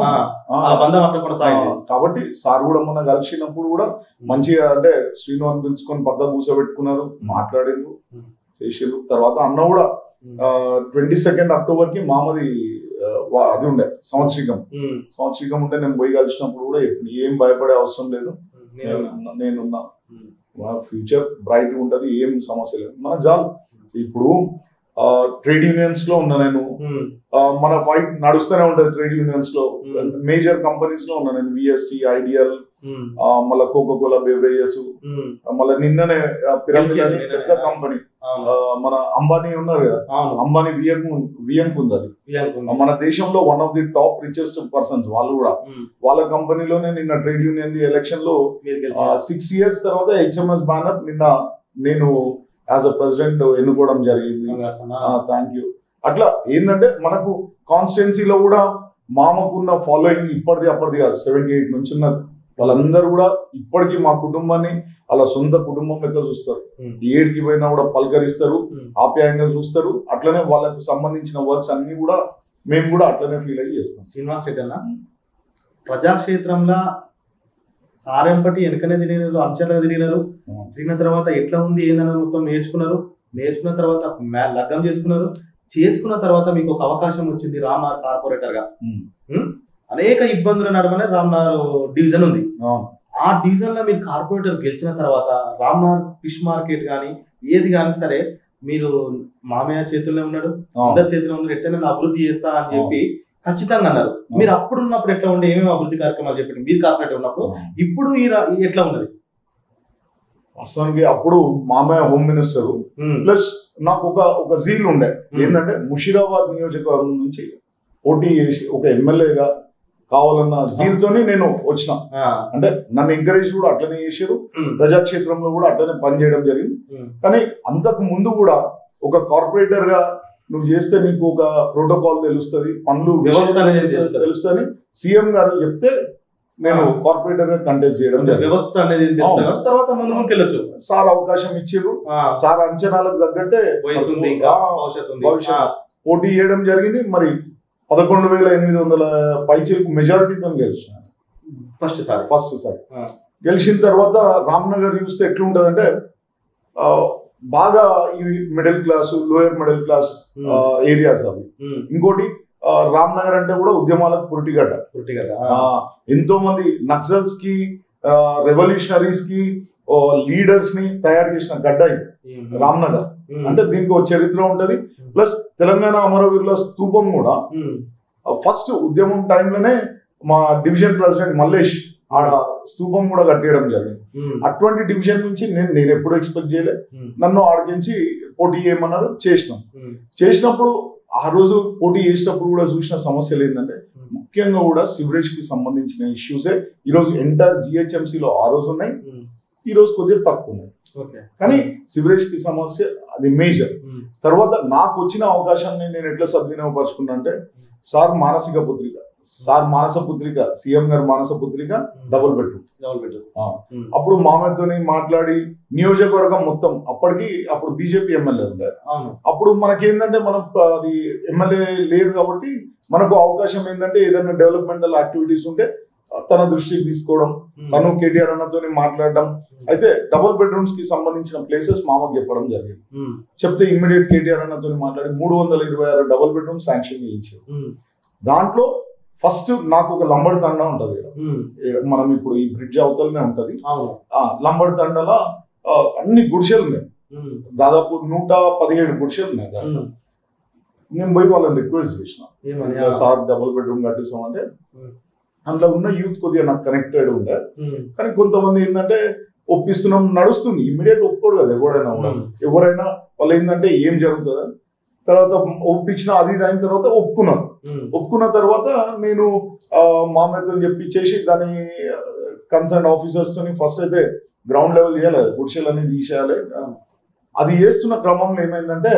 కాబట్టి సార్ కూడా మొన్న కలిసినప్పుడు కూడా మంచిగా అంటే శ్రీనివాస్ పిలుచుకొని పక్క కూర్చోబెట్టుకున్నారు, మాట్లాడేందుకు చేసేది. తర్వాత అన్న కూడా 22 October కి మామది అది ఉండే సంవత్సరికం ఉంటే నేను పోయి కలిసినప్పుడు కూడా ఏం భయపడే అవసరం లేదు, నేనున్నా, ఫ్యూచర్ బ్రైట్ ఉంటది, ఏం సమస్య లేదు, మన జాబ్. ఇప్పుడు ట్రేడ్ యూనియన్స్ లో ఉన్నా నేను, మన ఫైట్ నడుస్తూనే ఉంటది ట్రేడ్ యూనియన్స్ లో. మేజర్ కంపెనీస్ లో ఉన్నా నేను, విఎస్టీ, ఐడియల్, మళ్ళీ కోకోకోలా బెవరేజెస్, మళ్ళీ నిన్ననే పిరమిడ్ అని పెద్ద కంపెనీ, మన అంబానీ ఉన్నారు కదా, అంబానీ వియంక్ ఉంది. అది మన దేశంలో one of the top richest persons వాళ్ళు కూడా. వాళ్ళ కంపెనీలోనే నిన్న ట్రేడ్ యూనియన్ ఎలక్షన్ లో 6 years తర్వాత హెచ్ఎంఎస్ బ్యానర్ నిన్న నేను యాజ్ అ ప్రెసిడెంట్ ఎన్నుకోవడం జరిగింది. Thank you. అట్లా ఏంటంటే మనకు కాన్స్టిట్యున్సీలో కూడా మామకున్న ఫాలోయింగ్ ఇప్పటిది అప్పటిది కాదు, 78 నుంచి ఉన్నది. వాళ్ళందరూ కూడా ఇప్పటికీ మా కుటుంబాన్ని అలా సొంత కుటుంబం లెక్క చూస్తారు. ఏడికి పోయినా కూడా పలకరిస్తారు, ఆప్యాయంగా చూస్తారు. అట్లనే వాళ్ళకు సంబంధించిన వర్క్స్ అన్ని కూడా మేము కూడా అట్లనే ఫీల్ అయ్యి చేస్తాం. శ్రీనివాస్ రెడ్డి అన్న ప్రజాక్షేత్రంలో సారెంపటి వెనకనే తిరిగినారు, అంచెలుగా తిరిగిన తర్వాత ఎట్లా ఉంది ఏందని మొత్తం నేర్చుకున్న తర్వాత లగ్గం చేసుకున్న తర్వాత మీకు ఒక అవకాశం వచ్చింది రామ్నగర్ కార్పొరేటర్ గా. అనేక ఇబ్బందుల నడమనే రామ్నగర్ డివిజన్ ఉంది. ఆ డివిజన్ లో మీరు కార్పొరేటర్ గెలిచిన తర్వాత రామ్నగర్ ఫిష్ మార్కెట్ కానీ ఏది కానీ సరే మీరు మామయ్య చేతుల్లో ఉన్నాడు, అందరి చేతుల్లో ఉన్నాడు, ఎట్లయినా అభివృద్ధి చేస్తా అని చెప్పి ఖచ్చితంగా అన్నారు. మీరు అప్పుడు ఉన్నప్పుడు ఎట్లా ఉండే, ఏమేమి అభివృద్ధి కార్యక్రమాలు చెప్పండి మీరు కార్పొరేటర్ ఉన్నప్పుడు, ఇప్పుడు ఎట్లా ఉన్నది? వాస్తవానికి అప్పుడు మామయ్య హోమ్ మినిస్టర్, ప్లస్ నాకు ఒక జీల్ ఉండే ఏంటంటే ముషీరాబాద్ నియోజకవర్గం నుంచి పోటీ చేసి ఒక ఎమ్మెల్యేగా కావాలన్న జీల్ తోని నేను వచ్చిన. అంటే నన్ను ఎంకరేజ్ కూడా అట్లనే చేశారు, ప్రజాక్షేత్రంలో కూడా అట్లనే పనిచేయడం జరిగింది. కానీ అంతకు ముందు కూడా ఒక కార్పొరేటర్ గా నువ్వు చేస్తే నీకు ఒక ప్రోటోకాల్ తెలుస్తుంది, పనులు తెలుస్తుంది సీఎం గారు చెప్తే నేను కార్పొరేటర్ గా కంటెస్ట్ చేయడం వ్యవస్థ అనేది తర్వాత ముందుకెళ్ళొచ్చు. సార్ అవకాశం ఇచ్చారు, సార్ అంచనాలకు తగ్గట్టే భవిష్యత్ పోటీ చేయడం జరిగింది. మరి 11,800 పైచీలకు మెజారిటీతో గెలిచినాను ఫస్ట్ సారి. గెలిచిన తర్వాత రామ్నగర్ చూస్తే ఎట్లుంటదంటే బాగా ఇవి middle class lower middle class areas అవి. ఇంకోటి రామ్నగర్ అంటే కూడా ఉద్యమాలకు పురిటిగడ్డ. ఎంతో మంది నక్సల్స్ కి రెవల్యూషనరీస్ కి లీడర్స్ ని తయారు చేసిన గడ్డ ఇది రామ్నగర్. అంటే దీనికి ఒక చరిత్ర ఉంటది. ప్లస్ తెలంగాణ అమరవీరుల స్తూపం కూడా ఫస్ట్ ఉద్యమం టైంలోనే మా డివిజన్ ప్రెసిడెంట్ మల్లేష్ ఆడ స్తూపం కూడా కట్టేయడం జరిగింది. అటువంటి డివిజన్ నుంచి నేను ఎప్పుడు ఎక్స్పెక్ట్ చేయలేదు. నన్ను ఆడికించి పోటీ చేయమన్నారు, చేసినప్పుడు ఆ రోజు పోటీ చేసేటప్పుడు కూడా చూసిన సమస్యలు ఏంటంటే ముఖ్యంగా కూడా సివరేజ్ కి సంబంధించిన ఇష్యూసే ఈరోజు ఎంటైర్ జిహెచ్ఎంసీలో ఆ రోజు ఉన్నాయి, ఈ రోజు కొద్దిగా తక్కువ ఉన్నాయి. కానీ సివరేజ్ కి సమస్య అది మేజర్. తర్వాత నాకు వచ్చిన అవకాశాన్ని నేను ఎట్లా సద్వినియోగపరుచుకున్నా అంటే సార్ మానస పుత్రిక సీఎం గారు మానస పుత్రిక డబుల్ బెడ్రూమ్. అప్పుడు మామయ్యతో మాట్లాడి నియోజకవర్గం మొత్తం అప్పుడు బీజేపీ ఎమ్మెల్యే ఉండే. అప్పుడు మనకేంటంటే మనం అది ఎమ్మెల్యే లేరు కాబట్టి మనకు అవకాశం ఏంటంటే ఏదైనా డెవలప్మెంటల్ యాక్టివిటీస్ ఉంటే తన దృష్టికి తీసుకోవడం, తను కేటీఆర్ అన్నతో మాట్లాడడం. అయితే డబుల్ బెడ్రూమ్స్ కి సంబంధించిన ప్లేసెస్ మామకు చెప్పడం జరిగింది. చెప్తే ఇమ్మీడియట్ కేటీఆర్ అన్నతో మాట్లాడి 326 డబుల్ బెడ్రూమ్ శాంక్షన్ చేయించారు. దాంట్లో ఫస్ట్ నాకు ఒక లంబడి తండ ఉంటది, మనం ఇప్పుడు ఈ బ్రిడ్జ్ అవతలనే ఉంటది. లంబడి తండలో అన్ని గుడిసెలు ఉన్నాయి, దాదాపు 117 గుడిసెలు ఉన్నాయి. నేను పోయి వాళ్ళని రిక్వెస్ట్ చేసిన, సార్ డబుల్ బెడ్రూమ్ కట్టిస్తామంటే అందులో ఉన్న యూత్ కొద్దిగా నాకు కనెక్టెడ్ ఉండే. కానీ కొంతమంది ఏంటంటే ఒప్పిస్తున్నాం నడుస్తుంది, ఇమ్మీడియట్ ఒప్పుకోడు కదా ఎవరైనా వాళ్ళు ఏంటంటే ఏం జరుగుతుందా తర్వాత ఒప్పించిన అది అయిన తర్వాత ఒప్పుకున్న తర్వాత నేను మామయ్యతో చెప్పించేసి దాని కన్సర్న్ ఆఫీసర్స్ ని ఫస్ట్ అయితే గ్రౌండ్ లెవెల్ చేయాలి, గుడిసెలు అనేది తీసేయాలి. అది చేస్తున్న క్రమంలో ఏమైందంటే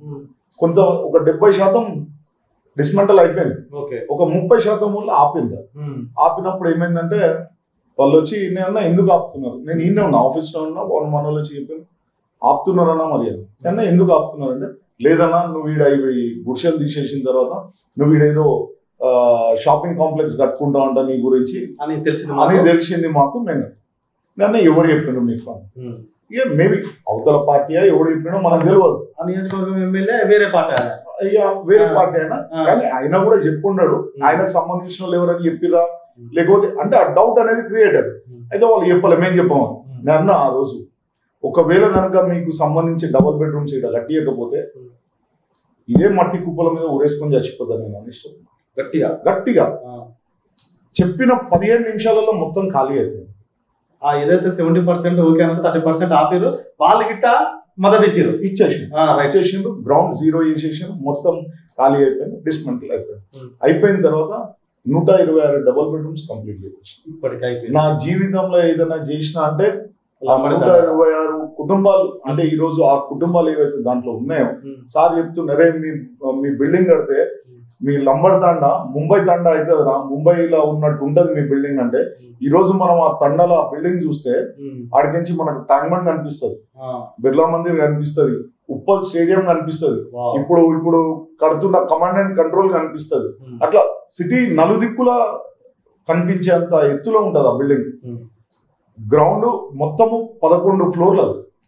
ఒక 70% డిస్మెంటల్ అయిపోయింది, ఒక 30% ఆపింది. ఆపినప్పుడు ఏమైందంటే వాళ్ళు వచ్చి నేను ఎందుకు ఆపుతున్నారు, నేను ఈయనే ఉన్నా ఆఫీస్లో ఉన్నా, వాళ్ళు మన వాళ్ళు వచ్చి చెప్పాను ఆపుతున్నారన్నా మరి అన్న ఎందుకు ఆపుతున్నారు అంటే లేదన్నా నువ్వు ఈడ గుడిసెలు తీసేసిన తర్వాత నువ్వు ఈడేదో షాపింగ్ కాంప్లెక్స్ కట్టుకుంటా ఉంటా నీ గురించి అని తెలిసింది మాకు. నేను ఎవరు చెప్పాను మీకు ఇక మేబీ అవతల పార్టీ ఎవరు చెప్పినా మనకు తెలియదు. వేరే పార్టీ అయినా కానీ ఆయన కూడా చెప్పున్నాడు, ఆయనకు సంబంధించిన వాళ్ళు ఎవరైనా చెప్పిరా లేకపోతే అంటే ఆ డౌట్ అనేది క్రియేట్ అది. అయితే వాళ్ళు చెప్పాలి, మేము చెప్పాము. నేను అన్న ఆ రోజు ఒకవేళ కనుక మీకు సంబంధించి డబుల్ బెడ్రూమ్స్ ఇక్కడ కట్టియకపోతే ఇదే మట్టి కుప్పల మీద ఊరేసుకొని చచ్చిపోతాను నేను ఇష్టం. గట్టిగా చెప్పిన 15 నిమిషాలలో మొత్తం ఖాళీ అయిపోయింది. ఏదైతే 70% ఓకే అంటే 30% ఆపారు, వాళ్ళు గిట్ట మద్దతు ఇచ్చేసిండ్రు, గ్రౌండ్ జీరో చేసేసారు, మొత్తం ఖాళీ అయిపోయింది, డిస్మెంటల్ అయిపోయిన తర్వాత 126 డబుల్ బెడ్రూమ్స్ కంప్లీట్ చేసేసి నా జీవితంలో ఏదైనా చేసిన అంటే 126 కుటుంబాలు అంటే ఈ రోజు ఆ కుటుంబాలు ఏవైతే దాంట్లో ఉన్నాయో సార్ చెప్తున్నారే మీ బిల్డింగ్ కడితే మీ లంబడి తండ ముంబై తండ అవుతుందిరా, ముంబైలో ఉన్నట్టు ఉంటది మీ బిల్డింగ్ అంటే. ఈ రోజు మనం ఆ తండలో ఆ బిల్డింగ్ చూస్తే ఆడికించి మనకు ట్యాంక్ బండ్ కనిపిస్తుంది, బిర్లా మందిర్ కనిపిస్తుంది, ఉప్పల్ స్టేడియం కనిపిస్తుంది, ఇప్పుడు కడుతున్న కమాండ్ అండ్ కంట్రోల్ కనిపిస్తుంది. అట్లా సిటీ నలుదిక్కుల కనిపించేంత ఎత్తులో ఉంటది ఆ బిల్డింగ్. గ్రౌండ్ మొత్తము 11 ఫ్లోర్లు,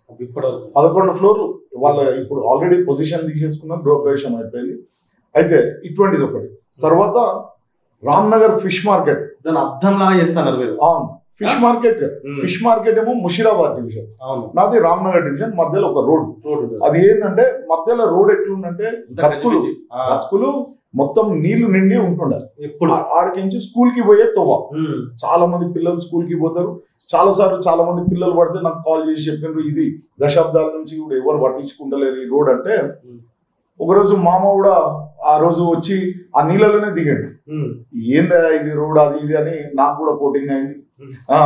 11 ఫ్లోర్లు. వాళ్ళ ఇప్పుడు ఆల్రెడీ పొజిషన్ తీసేసుకున్న గృహప్రవేశం అయిపోయింది. అయితే ఇటువంటిది ఒకటి. తర్వాత రామ్నగర్ ఫిష్ మార్కెట్ దాని అర్థంలా చేస్తాను. ఫిష్ మార్కెట్ ఏమో ముషీరాబాద్ డివిజన్, నాది రామ్నగర్ డివిజన్. మధ్యలో ఒక రోడ్, అది ఏంటంటే మధ్యలో రోడ్ ఎట్లుందంటే గతుకులు మొత్తం నీళ్లు నిండి ఉంటుండే. ఎప్పుడు ఆడికించి స్కూల్ కి పోయే తోవ, చాలా మంది పిల్లలు స్కూల్ కి పోతారు. చాలా మంది పిల్లలు పడితే నాకు కాల్ చేసి చెప్పినారు ఇది దశాబ్దాల నుంచి కూడా ఎవరు పట్టించుకుంటలేరు ఈ రోడ్ అంటే. ఒకరోజు మామ కూడా ఆ రోజు వచ్చి ఆ నీళ్ళలోనే దిగాడు, ఏందా ఇది రోడ్ అది ఇది అని నాకు కూడా పోటింగ్ అయింది.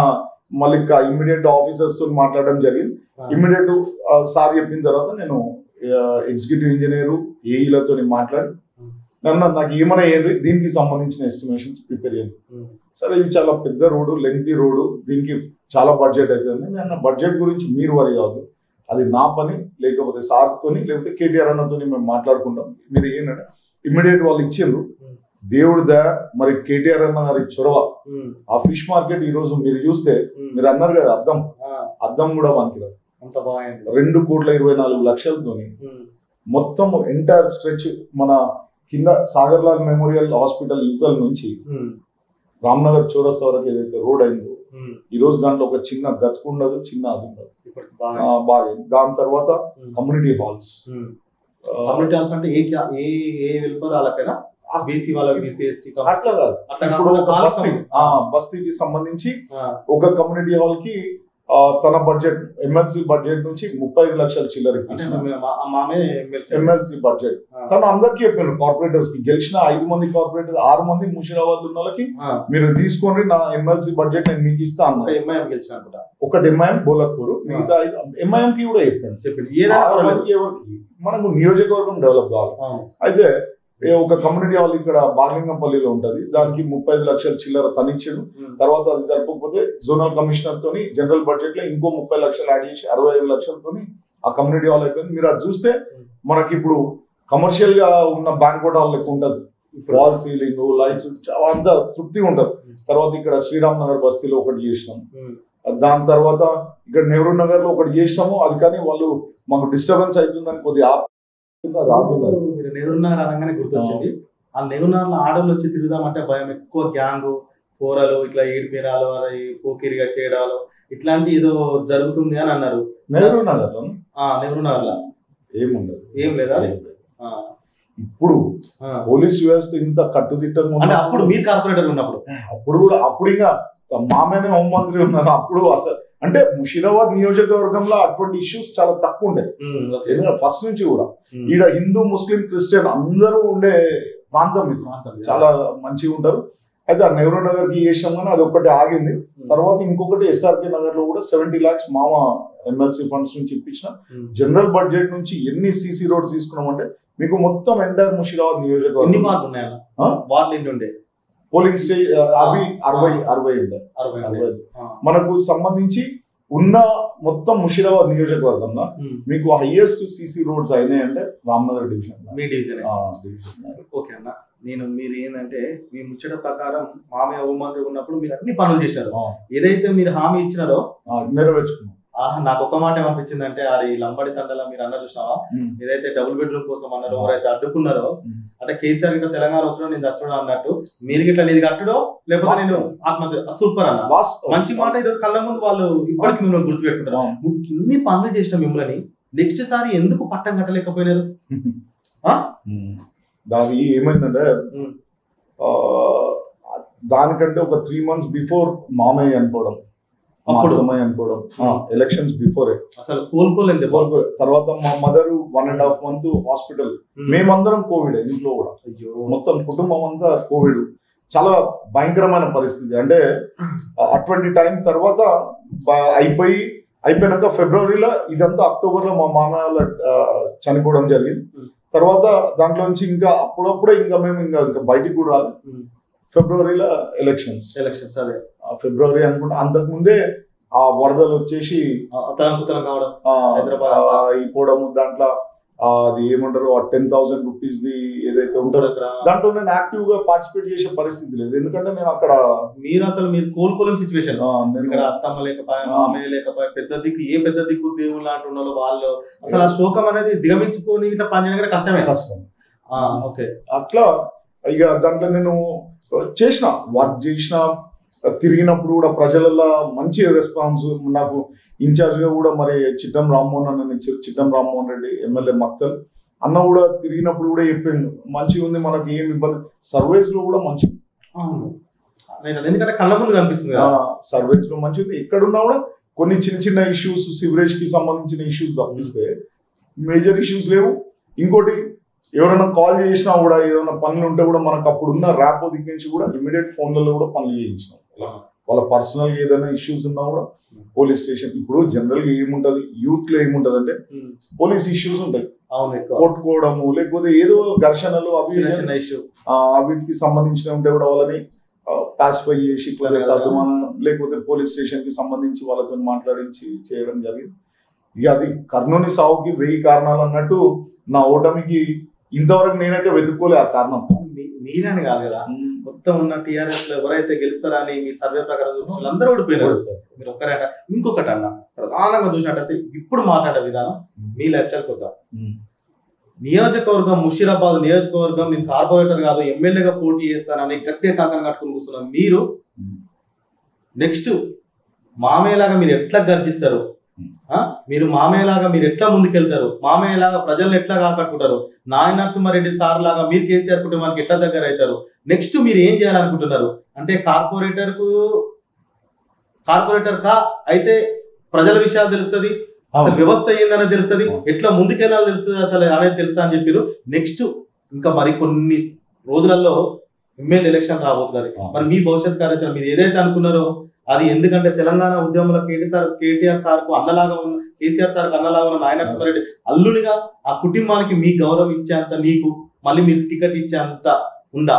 మళ్ళీ ఇంకా ఇమ్మీడియట్ ఆఫీసర్స్ తో మాట్లాడడం జరిగింది. ఇమ్మీడియట్ సార్ చెప్పిన తర్వాత నేను ఎగ్జిక్యూటివ్ ఇంజనీరు ఏఈలతో మాట్లాడి నాకు ఏమైనా దీనికి సంబంధించిన ఎస్టిమేషన్స్ ప్రిపేర్ చేయండి. సరే ఇది చాలా పెద్ద రోడ్డు, లెంగ్తీ రోడ్డు, దీనికి చాలా బడ్జెట్ అవుతుంది. నేను బడ్జెట్ గురించి మీరు వరి కాదు, అది నా పని, లేకపోతే సార్తోని లేకపోతే కేటీఆర్ అన్నతో మేము మాట్లాడుకుంటాం. మీరు ఏంటంటే ఇమ్మీడియట్ వాళ్ళు ఇచ్చిండ్రు. దేవుడి దయ మరి కేటీఆర్ అన్న గారి చొరవ. ఆ ఫిష్ మార్కెట్ ఈ రోజు మీరు చూస్తే మీరు అన్నారు కదా అద్దం కూడా మనకి 2,24,00,000తోని మొత్తం ఎంటైర్ స్ట్రెచ్ మన కింద సాగర్లాల్ మెమోరియల్ హాస్పిటల్ యువతల నుంచి రామ్నగర్ చౌరస్తా వరకు ఏదైతే రోడ్ అయిందో ఈ రోజు దాంట్లో ఒక చిన్న గతుకుండదు, చిన్న అది ఉండదు, బాగా. దాని తర్వాత కమ్యూనిటీ హాల్స్ అంటే ఏ వెళ్ళిపోరు వాళ్ళకైనా బీసీ వాళ్ళకి అట్లా కాదు. ఇప్పుడు బస్తీకి సంబంధించి ఒక కమ్యూనిటీ హాల్ కి తన బడ్జెట్ ఎమ్మెల్సీ బడ్జెట్ నుంచి 35 లక్షల చిల్లర ఎమ్మెల్సీ బడ్జెట్ తను అందరికి చెప్పారు. కార్పొరేటర్స్ కి గెలిచిన 5 మంది కార్పొరేటర్ 6 మంది ముషిరాబాద్ ఉన్న వాళ్ళకి మీరు తీసుకోండి, నా ఎమ్మెల్సీ బడ్జెట్ నేను మీకు ఇస్తాను. ఒకటి ఎంఐఎం బోలక్పూర్, మిగతా ఎంఐఎం కి కూడా చెప్పండి. మనకు నియోజకవర్గం డెవలప్ కావాలి. అయితే ఒక కమ్యూనిటీ హాల్ ఇక్కడ బాలింగంపల్లిలో ఉంటది, దానికి 35 లక్షల చిల్లర తనిచ్చాడు. తర్వాత అది సరిపోకపోతే జోనల్ కమిషనర్ తోని జనరల్ బడ్జెట్ లో ఇంకో 30 లక్షలు యాడ్ చేసి 65 లక్షలతోని ఆ కమ్యూనిటీ హాల్ అయిపోయింది. మీరు అది చూస్తే మనకి ఇప్పుడు కమర్షియల్ గా ఉన్న బ్యాంక్వెట్ హాల్ లెక్క ఉంటది, వాల్ సీలింగ్, లైట్స్, అంత తృప్తిగా ఉంటది. తర్వాత ఇక్కడ శ్రీరామ్ నగర్ బస్తీలో ఒకటి చేసినాం. దాని తర్వాత ఇక్కడ నెహ్రూ నగర్ లో ఒకటి చేసినాము. అది కానీ వాళ్ళు మాకు డిస్టర్బెన్స్ అవుతుందని కొద్దిగా మీరు నెహ్రూ నగర్ అనగానే గుర్తొచ్చింది. ఆ నెహ్రూ నగర్ లో ఆడలు వచ్చి తిరుగుదామంటే భయం, ఎక్కువ గ్యాంగ్ కూరలు ఇట్లా ఏడిపేరాలు, పోకిరిగా చేయడాలు ఇట్లాంటి ఏదో జరుగుతుంది అని అన్నారు. నెహ్రూ నగర్ నెహ్రూ నగర్ లో ఏముండదు, ఏం లేదా? ఇప్పుడు పోలీస్ వ్యవస్థ ఇంత కట్టుదిట్టంగా అంటే అప్పుడు మీరు కార్పొరేటర్ ఉన్నప్పుడు అప్పుడు ఇంకా మామయ్యనే హోంమంత్రి ఉన్నారు. అప్పుడు అసలు అంటే ముషీరాబాద్ నియోజకవర్గంలో అటువంటి ఇష్యూస్ చాలా తక్కువ ఉంటాయి. ఎందుకంటే ఫస్ట్ నుంచి కూడా ఈడ హిందూ, ముస్లిం, క్రిస్టియన్ అందరూ ఉండే ప్రాంతం ఇది, చాలా మంచిగా ఉంటారు. అయితే ఆ నెహ్రూ నగర్ కి చేసాం కానీ అది ఒకటి ఆగింది. తర్వాత ఇంకొకటి ఎస్ఆర్కే నగర్ లో కూడా 70 lakhs మామ ఎమ్మెల్సీ ఫండ్స్ నుంచి ఇప్పించిన. జనరల్ బడ్జెట్ నుంచి ఎన్ని సీసీ రోడ్స్ తీసుకున్నామంటే మీకు మొత్తం ఎంటైర్ ముషీరాబాద్ నియోజకవర్గం పోలింగ్ స్టేజ్ అవి 60 ఉంటాయి. మనకు సంబంధించి ఉన్న మొత్తం ముషీరాబాద్ నియోజకవర్గంలో మీకు హైయెస్ట్ సీసీ రోడ్స్ అయినాయి అంటే రామ్నగర్ డివిజన్. ఓకే అన్న, మీరు ఏంటంటే మీ ముచ్చట ప్రకారం మామయ్య హోంమంత్రి ఉన్నప్పుడు మీరు అన్ని పనులు చేశారు. ఏదైతే మీరు హామీ ఇచ్చినారో నెరవేర్చుకున్నాం. నాకు ఒక మాట ఏమనిపించింది అంటే అది లంబడి తండలా మీరు అన్న చూసినావా, ఏదైతే డబుల్ బెడ్రూమ్ కోసం అన్నారో, ఎవరైతే అడ్డుకున్నారో అంటే కేసీఆర్ గిట్లా తెలంగాణ వచ్చినా నేను చచ్చడం అన్నట్టు మీరు గిట్లా నీది కట్టడో లేకపోతే నేను ఆత్మహత్య. సూపర్ అన్న, మంచి మాట. ఈరోజు కళ్ళ ముందు వాళ్ళు ఇప్పటికి మిమ్మల్ని గుర్తు పెట్టుకుంటారు. ఇన్ని పనులు చేసిన మిమ్మల్ని నెక్స్ట్ సారి ఎందుకు పట్టం కట్టలేకపోయినారు? దాని ఏమైందంటే దానికంటే ఒక 3 months బిఫోర్ మామయ్య అనుకోవడం, అనుకోవడం ఎలక్షన్స్ బిఫోరే అసలు కోలుకోలేదు. తర్వాత మా మదర్ 1.5 months హాస్పిటల్, మేమందరం కోవిడ్ ఇంట్లో కూడా, మొత్తం కుటుంబం అంతా కోవిడ్. చాలా భయంకరమైన పరిస్థితి. అంటే అటువంటి టైం తర్వాత అయిపోయినాక ఫిబ్రవరిలో ఇదంతా, అక్టోబర్లో మా మామయ్య చనిపోవడం జరిగింది. తర్వాత దాంట్లో నుంచి ఇంకా అప్పుడప్పుడే ఇంకా మేము ఇంకా బయటికి కూడా రాలి. ఫిబ్రవరిలో ఎలక్షన్స్ అదే ఫిబ్రవరి అనుకుంటా. అంతకుముందే ఆ వరదలు వచ్చేసి అయిపోవడం, దాంట్లో అది ఏమంటారు 10,000 rupees ఏదైతే ఉంటుందో దాంట్లో నేను యాక్టివ్ గా పార్టిసిపేట్ చేసే పరిస్థితి లేదు. ఎందుకంటే నేను అక్కడ మీరు కోలుకోలేని సిచ్యువేషన్, అత్తమ్మ లేకపోయా, మామయ్య లేకపోయా, పెద్ద దిక్కు ఏ పెద్ద దిక్కు దేవుళ్ళు లాంటి ఉన్నారో వాళ్ళు అసలు ఆ శోకం అనేది దిగమించుకొని ఇట్లా పనిచేయడం కష్టం. ఓకే, అట్లా ఇక దాంట్లో నేను వర్క్ చేసిన తిరిగినప్పుడు కూడా ప్రజలలో మంచి రెస్పాన్స్. నాకు ఇన్ఛార్జ్ గా కూడా మరి చిట్టం రామ్మోహన్ రెడ్డి ఎమ్మెల్యే మక్తల్ అన్న కూడా తిరిగినప్పుడు కూడా చెప్పిండు మంచిగా ఉంది, మనకి ఏం ఇబ్బంది. సర్వేస్ లో కూడా మంచి, ఎందుకంటే కళ్ళ ముందు కనిపిస్తుంది సర్వేస్ లో మంచిది. ఎక్కడున్నా కూడా కొన్ని చిన్న ఇష్యూస్, సివరేజ్ కి సంబంధించిన ఇష్యూస్ తప్పిస్తే మేజర్ ఇష్యూస్ లేవు. ఇంకోటి ఎవరైనా కాల్ చేసినా కూడా ఏదైనా పనులు ఉంటే కూడా మనకు అప్పుడున్న ర్యాప్ దిగ్గించి కూడా ఇమీడియట్ ఫోన్లలో కూడా పనులు చేయించినాం. వాళ్ళ పర్సనల్ ఏదైనా ఇష్యూస్ ఉన్నా కూడా పోలీస్ స్టేషన్. ఇప్పుడు జనరల్ గా ఏముంటది, యూత్ లో ఏముంటది అంటే పోలీస్ ఇష్యూస్ ఉంటాయి. కొట్టుకోవడము లేకపోతే ఏదో ఘర్షణలు అవి వీటికి సంబంధించిన ఉంటే కూడా వాళ్ళని పాసిఫై చేసి లేకపోతే పోలీస్ స్టేషన్ కి సంబంధించి వాళ్ళతో మాట్లాడించి చేయడం జరిగింది. ఇక అది కర్నూని సావుకి 1000 కారణాలు అన్నట్టు నా ఓటమికి ఇంతవరకు నేనైతే వెతుక్కోలే ఆ కారణం. మీరని కాదు కదా, మొత్తం ఉన్న టీఆర్ఎస్ లో ఎవరైతే గెలుస్తారని మీ సర్వే ప్రకారం చూసిన అందరూ ఓడిపోయినారు. మీరు ఒక్కరేట. ఇంకొకటి అన్న, ప్రధానంగా చూసినట్టయితే ఇప్పుడు మాట్లాడే విధానం మీ లక్ష్యాలకు వద్దాం. నియోజకవర్గం ముషీరాబాద్ నియోజకవర్గం నేను కార్పొరేటర్ కాదు ఎమ్మెల్యేగా పోటీ చేస్తానని గట్టే కంకణం కట్టుకుని కూర్చున్నాం. మీరు నెక్స్ట్ మామయ్యలాగా మీరు ఎట్లా గర్జిస్తారు? మీరు మామయ్యలాగా మీరు ఎట్లా ముందుకెళ్తారు? మామయ్యలాగా ప్రజలను ఎట్లా కాపాడుకుంటారు? నాయన నరసింహారెడ్డి సార్ లాగా మీరు కేసీఆర్ కుటుంబానికి ఎట్లా దగ్గర అవుతారు? నెక్స్ట్ మీరు ఏం చేయాలనుకుంటున్నారు? అంటే కార్పొరేటర్ కా అయితే ప్రజల విషయాలు తెలుస్తుంది, అసలు వ్యవస్థ ఏందనేది తెలుస్తుంది, ఎట్లా ముందుకెళ్ళాలో తెలుస్తుంది అసలు అనేది తెలుసా అని చెప్పారు. నెక్స్ట్ ఇంకా మరి కొన్ని రోజులలో ఎమ్మెల్యే ఎలక్షన్ రాబోతున్నారు. మరి మీ భవిష్యత్ కార్యాచరణ మీరు ఏదైతే అనుకున్నారో అది, ఎందుకంటే తెలంగాణ ఉద్యమంలో కేటీఆర్ సార్ కు అన్నలాగా ఉన్న, కేసీఆర్ సార్ కు అన్నలాగా ఉన్న నాయన నరసింహారెడ్డి అల్లునిగా ఆ కుటుంబానికి మీ గౌరవం ఇచ్చేంత నీకు మళ్ళీ మీరు టికెట్ ఇచ్చేంత ఉందా?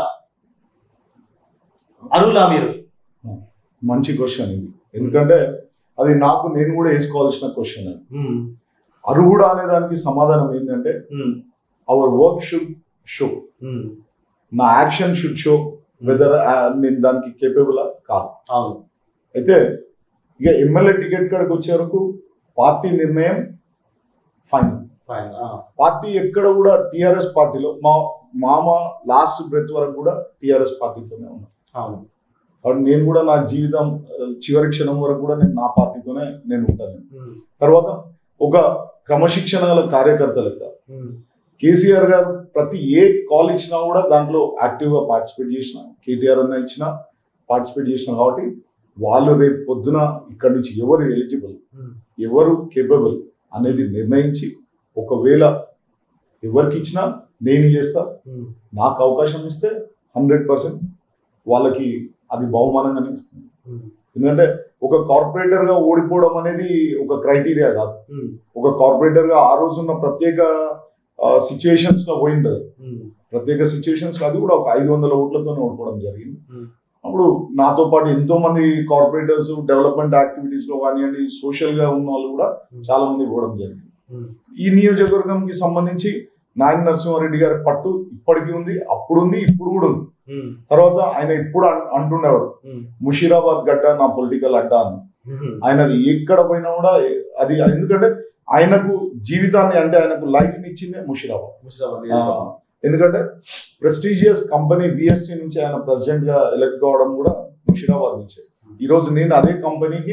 అరువులా మీరు? మంచి క్వశ్చన్ ఇది, ఎందుకంటే అది నేను కూడా వేసుకోవాల్సిన క్వశ్చన్. అది అర్హుడా అనే దానికి సమాధానం ఏంటంటే అవర్ వర్క్ షుడ్ షో, నా యాక్షన్ షుడ్ షో వెదర్ నేను దానికి కేపబుల్ కాదు. అయితే ఇక ఎమ్మెల్యే టికెట్ కాడికి వచ్చే వరకు పార్టీ నిర్ణయం ఫైనల్. పార్టీ ఎక్కడ కూడా టిఆర్ఎస్ పార్టీలో మా మామ లాస్ట్ బ్రెత్ వరకు కూడా టిఆర్ఎస్ పార్టీతోనే ఉన్నాను. కాబట్టి నేను కూడా నా జీవితం చివరి క్షణం వరకు కూడా నేను నా పార్టీతోనే నేను ఉంటాను. తర్వాత ఒక క్రమశిక్షణ గల కార్యకర్త లెక్క కేసీఆర్ గారు ప్రతి ఏ కాల్ ఇచ్చినా కూడా దాంట్లో యాక్టివ్గా పార్టిసిపేట్ చేసిన, కేటీఆర్ అన్న ఇచ్చినా పార్టిసిపేట్ చేసిన. కాబట్టి వాళ్ళు రేపు పొద్దున ఇక్కడ నుంచి ఎవరు ఎలిజిబుల్, ఎవరు కేపబుల్ అనేది నిర్ణయించి ఒకవేళ ఎవరికి ఇచ్చినా నేను చేస్తా. నాకు అవకాశం ఇస్తే 100% వాళ్ళకి అది బహుమానంగానే ఇస్తుంది. ఎందుకంటే ఒక కార్పొరేటర్ గా ఓడిపోవడం అనేది ఒక క్రైటీరియా కాదు. ఒక కార్పొరేటర్ గా ఆ రోజున్న ప్రత్యేక సిచ్యుయేషన్స్ లో పోయింటది. ప్రత్యేక సిచ్యుయేషన్స్ అది కూడా ఒక 500 ఓట్లతోనే ఓడిపోవడం జరిగింది. అప్పుడు నాతో పాటు ఎంతో మంది కార్పొరేటర్స్ డెవలప్మెంట్ యాక్టివిటీస్ లో కానివ్వండి, సోషల్ గా ఉన్న వాళ్ళు కూడా చాలా మంది ఇవ్వడం జరిగింది. ఈ నియోజకవర్గంకి సంబంధించి నాయన నరసింహారెడ్డి గారి పట్టు ఇప్పటికీ ఉంది, అప్పుడు ఉంది, ఇప్పుడు కూడా ఉంది. తర్వాత ఆయన ఇప్పుడు అంటుండేవాడు ముషీరాబాద్ గడ్డ నా పొలిటికల్ అడ్డా అని. ఆయన ఎక్కడ పోయినా కూడా అది, ఎందుకంటే ఆయనకు జీవితాన్ని అంటే ఆయనకు లైఫ్ ని ఇచ్చిందే ముషీరాబాద్. ఎందుకంటే ప్రెస్టీజియస్ కంపెనీ బిఎస్టీ నుంచి ఆయన ప్రెసిడెంట్ గా ఎలక్ట్ కావడం కూడా ముషీరాబాద్ నుంచే. ఈ రోజు నేను అదే కంపెనీకి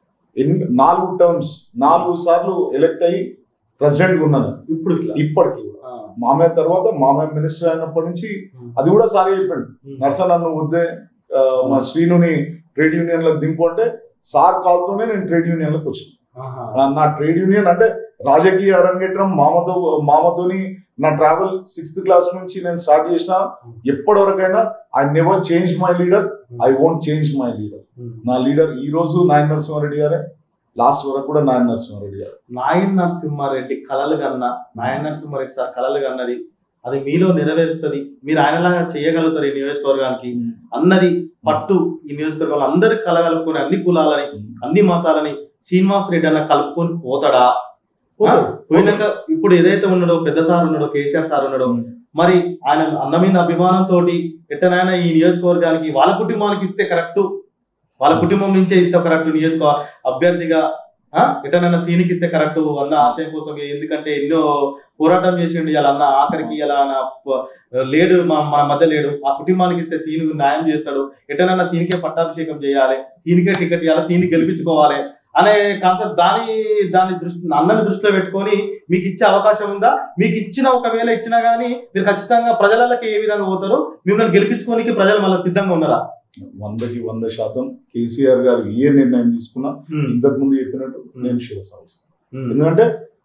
4 టర్మ్స్ 4 సార్లు ఎలక్ట్ అయ్యి ప్రెసిడెంట్ గా ఉన్నాను. ఇప్పటికి మామయ్య తర్వాత మామయ్య మినిస్టర్ అయినప్పటి నుంచి అది కూడా సార్ చెప్పాడు, నర్సన్ నన్ను వద్దే మా శ్రీనుని ట్రేడ్ యూనియన్ లో దింపు అంటే సార్ కాల్తోనే నేను ట్రేడ్ యూనియన్ లోకి వచ్చాను. నా ట్రేడ్ యూనియన్ అంటే రాజకీయ అరంగేట్రం మామతోని నా ట్రావెల్ 6th క్లాస్ నుంచి నేను స్టార్ట్ చేసిన. ఎప్పటివరకైనా I never change my leader, I won't change my leader. నా లీడర్ ఈ రోజు నాయన నరసింహారెడ్డి గారే, లాస్ట్ వరకు కూడా నాయన నరసింహారెడ్డి గారు. నాయన నరసింహారెడ్డి కలలు కన్నా, నాయన నరసింహారెడ్డి సార్ కలలు కన్నది అది మీలో నెరవేరుస్తుంది, మీరు ఆయనలాగా చేయగలుగుతారు ఈ నియోజకవర్గానికి అన్నది పట్టు ఈ నియోజకవర్గంలో అందరికి కలగలుపుకొని అన్ని కులాలని అన్ని మతాలని శ్రీనివాస్ రెడ్డి అన్న కలుపుకొని పోతాడా? పోయినాక ఇప్పుడు ఏదైతే ఉన్నాడో పెద్ద సార్ ఉన్నాడో, కేసీఆర్ సార్ ఉన్నాడో, మరి ఆయన అన్న మీద అభిమానంతో ఎట్టనైనా ఈ నియోజకవర్గానికి వాళ్ళ కుటుంబానికి ఇస్తే కరెక్ట్, వాళ్ళ కుటుంబం నుంచే ఇస్తే కరెక్ట్, నియోజకవర్గ అభ్యర్థిగా ఎటనైనా సీనికి ఇస్తే కరెక్ట్ అన్న ఆశయం కోసం. ఎందుకంటే ఎన్నో పోరాటం చేసిండు ఇలా అన్న, ఆఖరికి ఇలా లేడు మన మధ్య లేడు, ఆ కుటుంబానికి ఇస్తే సీన్ న్యాయం చేస్తాడు, ఎటనైనా సీనికే పట్టాభిషేకం చేయాలి, సీనికే టికెట్ ఇవ్వాలి, సీని గెలిపించుకోవాలి అనే కాన్సెప్ట్ దాని అన్నని దృష్టిలో పెట్టుకొని మీకు ఇచ్చే అవకాశం ఉందా? మీకు ఒకవేళ ఇచ్చినా గానీ మీరు ఖచ్చితంగా ప్రజలకి ఏ విధంగా పోతారు? మిమ్మల్ని గెలిపించుకోనికి ప్రజలు మళ్ళీ సిద్ధంగా ఉన్నారా? 100% కేసీఆర్ గారు ఏ నిర్ణయం తీసుకున్నా ఇంతకు ముందు చెప్పినట్టు నేను శిరసాగిస్తాను. ఎందుకంటే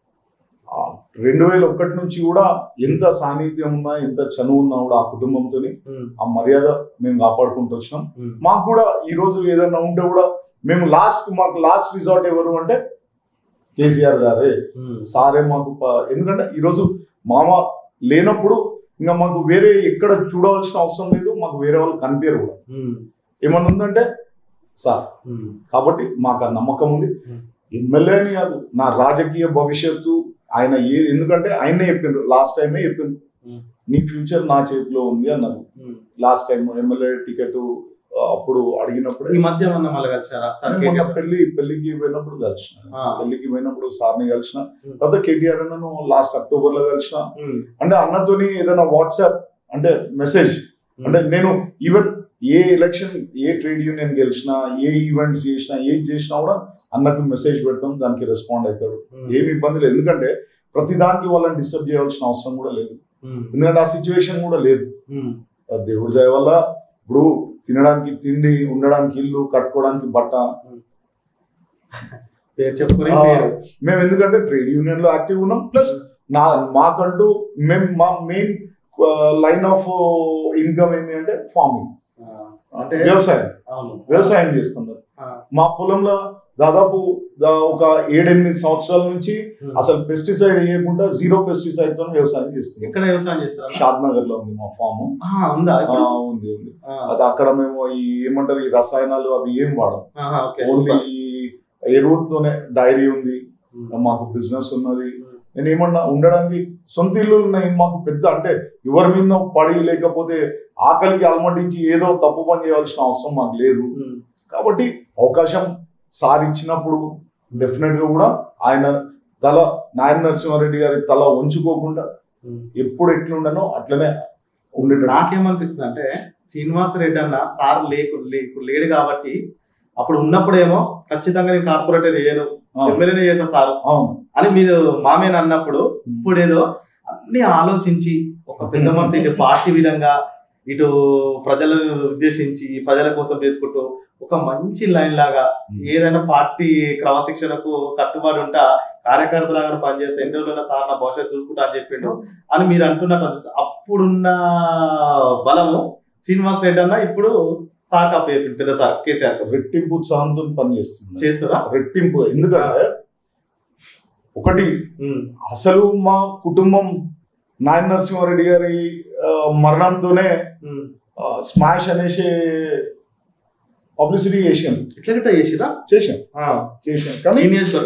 2001 నుంచి కూడా ఎంత సాన్నిధ్యం ఉన్నా, ఎంత చనువు ఉన్నా కూడా ఆ కుటుంబంతో ఆ మర్యాద మేము కాపాడుకుంటూ వచ్చినాం. మాకు కూడా ఈ రోజు ఏదైనా ఉంటే కూడా మేము మాకు లాస్ట్ రిసార్ట్ ఎవరు అంటే కేసీఆర్ గారే సారే మాకు ఎందుకంటే ఈరోజు మామ లేనప్పుడు ఇంకా మాకు వేరే ఎక్కడ చూడవలసిన అవసరం లేదు, మాకు వేరే వాళ్ళు కనిపించరు కూడా. ఏమన్నా ఉందంటే సార్ కాబట్టి మాకు ఆ నమ్మకం ఉంది. ఎమ్మెల్యే అని కాదు, నా రాజకీయ భవిష్యత్తు ఆయన ఎందుకంటే ఆయనే చెప్పిండ్రు, లాస్ట్ టైమే చెప్పిండ్రు నీ ఫ్యూచర్ నా చేతిలో ఉంది అన్నారు. లాస్ట్ టైం ఎమ్మెల్యే టికెట్ అప్పుడు అడిగినప్పుడు ఈ మధ్య పెళ్లికి పోయినప్పుడు కలిసిన, పెళ్లికి పోయినప్పుడు సార్ని కలిసిన, తర్వాత కేటీఆర్ అన్నను లాస్ట్ అక్టోబర్ లో కలిసిన. అంటే అన్నతోని ఏదైనా వాట్సాప్ అంటే మెసేజ్ అంటే నేను ఈవెన్ ఏ ఎలక్షన్ ఏ ట్రేడ్ యూనియన్ గెలిచినా ఏ ఈవెంట్స్ చేసినా ఏది చేసినా కూడా అన్నకు మెసేజ్ పెడతాం, దానికి రెస్పాండ్ అవుతాడు. ఏమి ఇబ్బంది లేదు, ఎందుకంటే ప్రతి దానికి వాళ్ళని డిస్టర్బ్ చేయాల్సిన అవసరం కూడా లేదు, ఎందుకంటే ఆ సిచ్యువేషన్ కూడా లేదు. దేవుడి దయ వల్ల ఇప్పుడు తినడానికి తిండి, ఉండడానికి ఇల్లు, కట్టుకోవడానికి బట్ట. మేము ఎందుకంటే ట్రేడ్ యూనియన్ లో యాక్టివ్ ఉన్నాం, ప్లస్ మాకంటూ మేము మా మెయిన్ లైన్ ఆఫ్ ఇన్కమ్ ఏంటి అంటే ఫార్మింగ్, అంటే వ్యవసాయం చేస్తున్నారు. మా పొలంలో దాదాపు ఒక 7-8 సంవత్సరాల నుంచి అసలు పెస్టిసైడ్ వేయకుండా 0 పెస్టిసైడ్ తో వ్యవసాయం చేస్తుంది. ఎక్కడ వ్యవసాయం చేస్తారు? షాద్ నగర్ లో ఉంది మా ఫామ్. ఉంది అది అక్కడ మేము ఏమంటారు ఈ రసాయనాలు అవి ఏం వాడం, ఓన్లీ ఈ ఎరువులతోనే. డైరీ ఉంది, మాకు బిజినెస్ ఉన్నది. నేను ఏమన్నా ఉండడానికి సొంత ఇల్లు ఉన్నాయి మాకు, పెద్ద అంటే ఎవరి మీద పడి లేకపోతే ఆకలికి అలమటించి ఏదో తప్పు పని చేయాల్సిన అవసరం మాకు లేదు. కాబట్టి అవకాశం సార్ ఇచ్చినప్పుడు డెఫినెట్ గా కూడా ఆయన తల నాయన నరసింహారెడ్డి గారి తల వంచుకోకుండా ఎప్పుడు ఎట్లుండనో అట్లనే ఉండే. నాకేమనిపిస్తుంది అంటే శ్రీనివాసరెడ్డి అన్న సార్ లేడు కాబట్టి అప్పుడు ఉన్నప్పుడేమో ఖచ్చితంగా నేను కార్పొరేటర్ చేయను, ఎమ్మెల్యేనే చేస్తా సార్ అని మీరు మామేన అన్నప్పుడు, ఇప్పుడేదో అన్ని ఆలోచించి ఒక పెద్ద మనసు ఇటు పార్టీ విధంగా ఇటు ప్రజలను ఉద్దేశించి ప్రజల కోసం చేసుకుంటూ ఒక మంచి లైన్ లాగా ఏదైనా పార్టీ క్రమశిక్షణకు కట్టుబడి ఉంటా కార్యకర్తలాగా పనిచేస్తే ఎన్ని రోజులైనా సార్ నా భవిష్యత్తు చూసుకుంటా అని చెప్పిండు అని మీరు అంటున్నట్టు అనిపిస్తుంది. అప్పుడున్న బలము శ్రీనివాస్ రెడ్డి అన్న ఇప్పుడు సార్ చెప్పిండు పెద్ద సార్ కేసీఆర్ రెట్టింపు ఉత్సాహంతో పనిచేస్తుంది. చేస్తారా? రెట్టింపు, ఎందుకంటే ఒకటి అసలు మా కుటుంబం నాయన నరసింహారెడ్డి గారి మరణంతోనే స్మాష్ అనేసి పబ్లిసిటీ చేసాం. చేసాం కానీ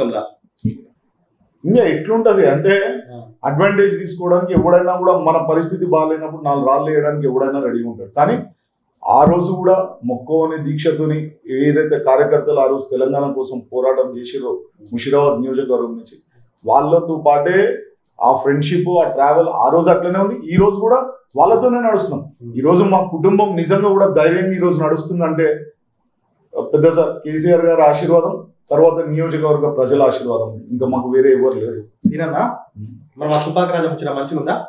ఇంకా ఎట్లుంటది అంటే అడ్వాంటేజ్ తీసుకోవడానికి ఎవడైనా కూడా మన పరిస్థితి బాగాలేనప్పుడు 4 రాళ్ళు వేయడానికి ఎవడైనా రెడీ ఉంటాడు. కానీ ఆ రోజు కూడా మొక్కవని దీక్షతోని ఏదైతే కార్యకర్తలు ఆ రోజు తెలంగాణ కోసం పోరాటం చేసిరో ముషిరాబాద్ నియోజకవర్గం నుంచి, వాళ్ళతో పాటే ఆ ఫ్రెండ్షిప్ ఆ ట్రావెల్ ఆ రోజు అట్లనే ఉంది, ఈ రోజు కూడా వాళ్ళతోనే నడుస్తున్నాం. ఈ రోజు మా కుటుంబం నిజంగా కూడా ధైర్యంగా ఈ రోజు నడుస్తుందంటే పెద్ద సార్ కేసీఆర్ గారి ఆశీర్వాదం, తర్వాత నియోజకవర్గ ప్రజల ఆశీర్వాదం, ఇంకా మాకు వేరే ఎవరు లేరు. ఈయనన్నా మరి మా తుపాకి రాజా ముచ్చట మంచిగా ఉందా?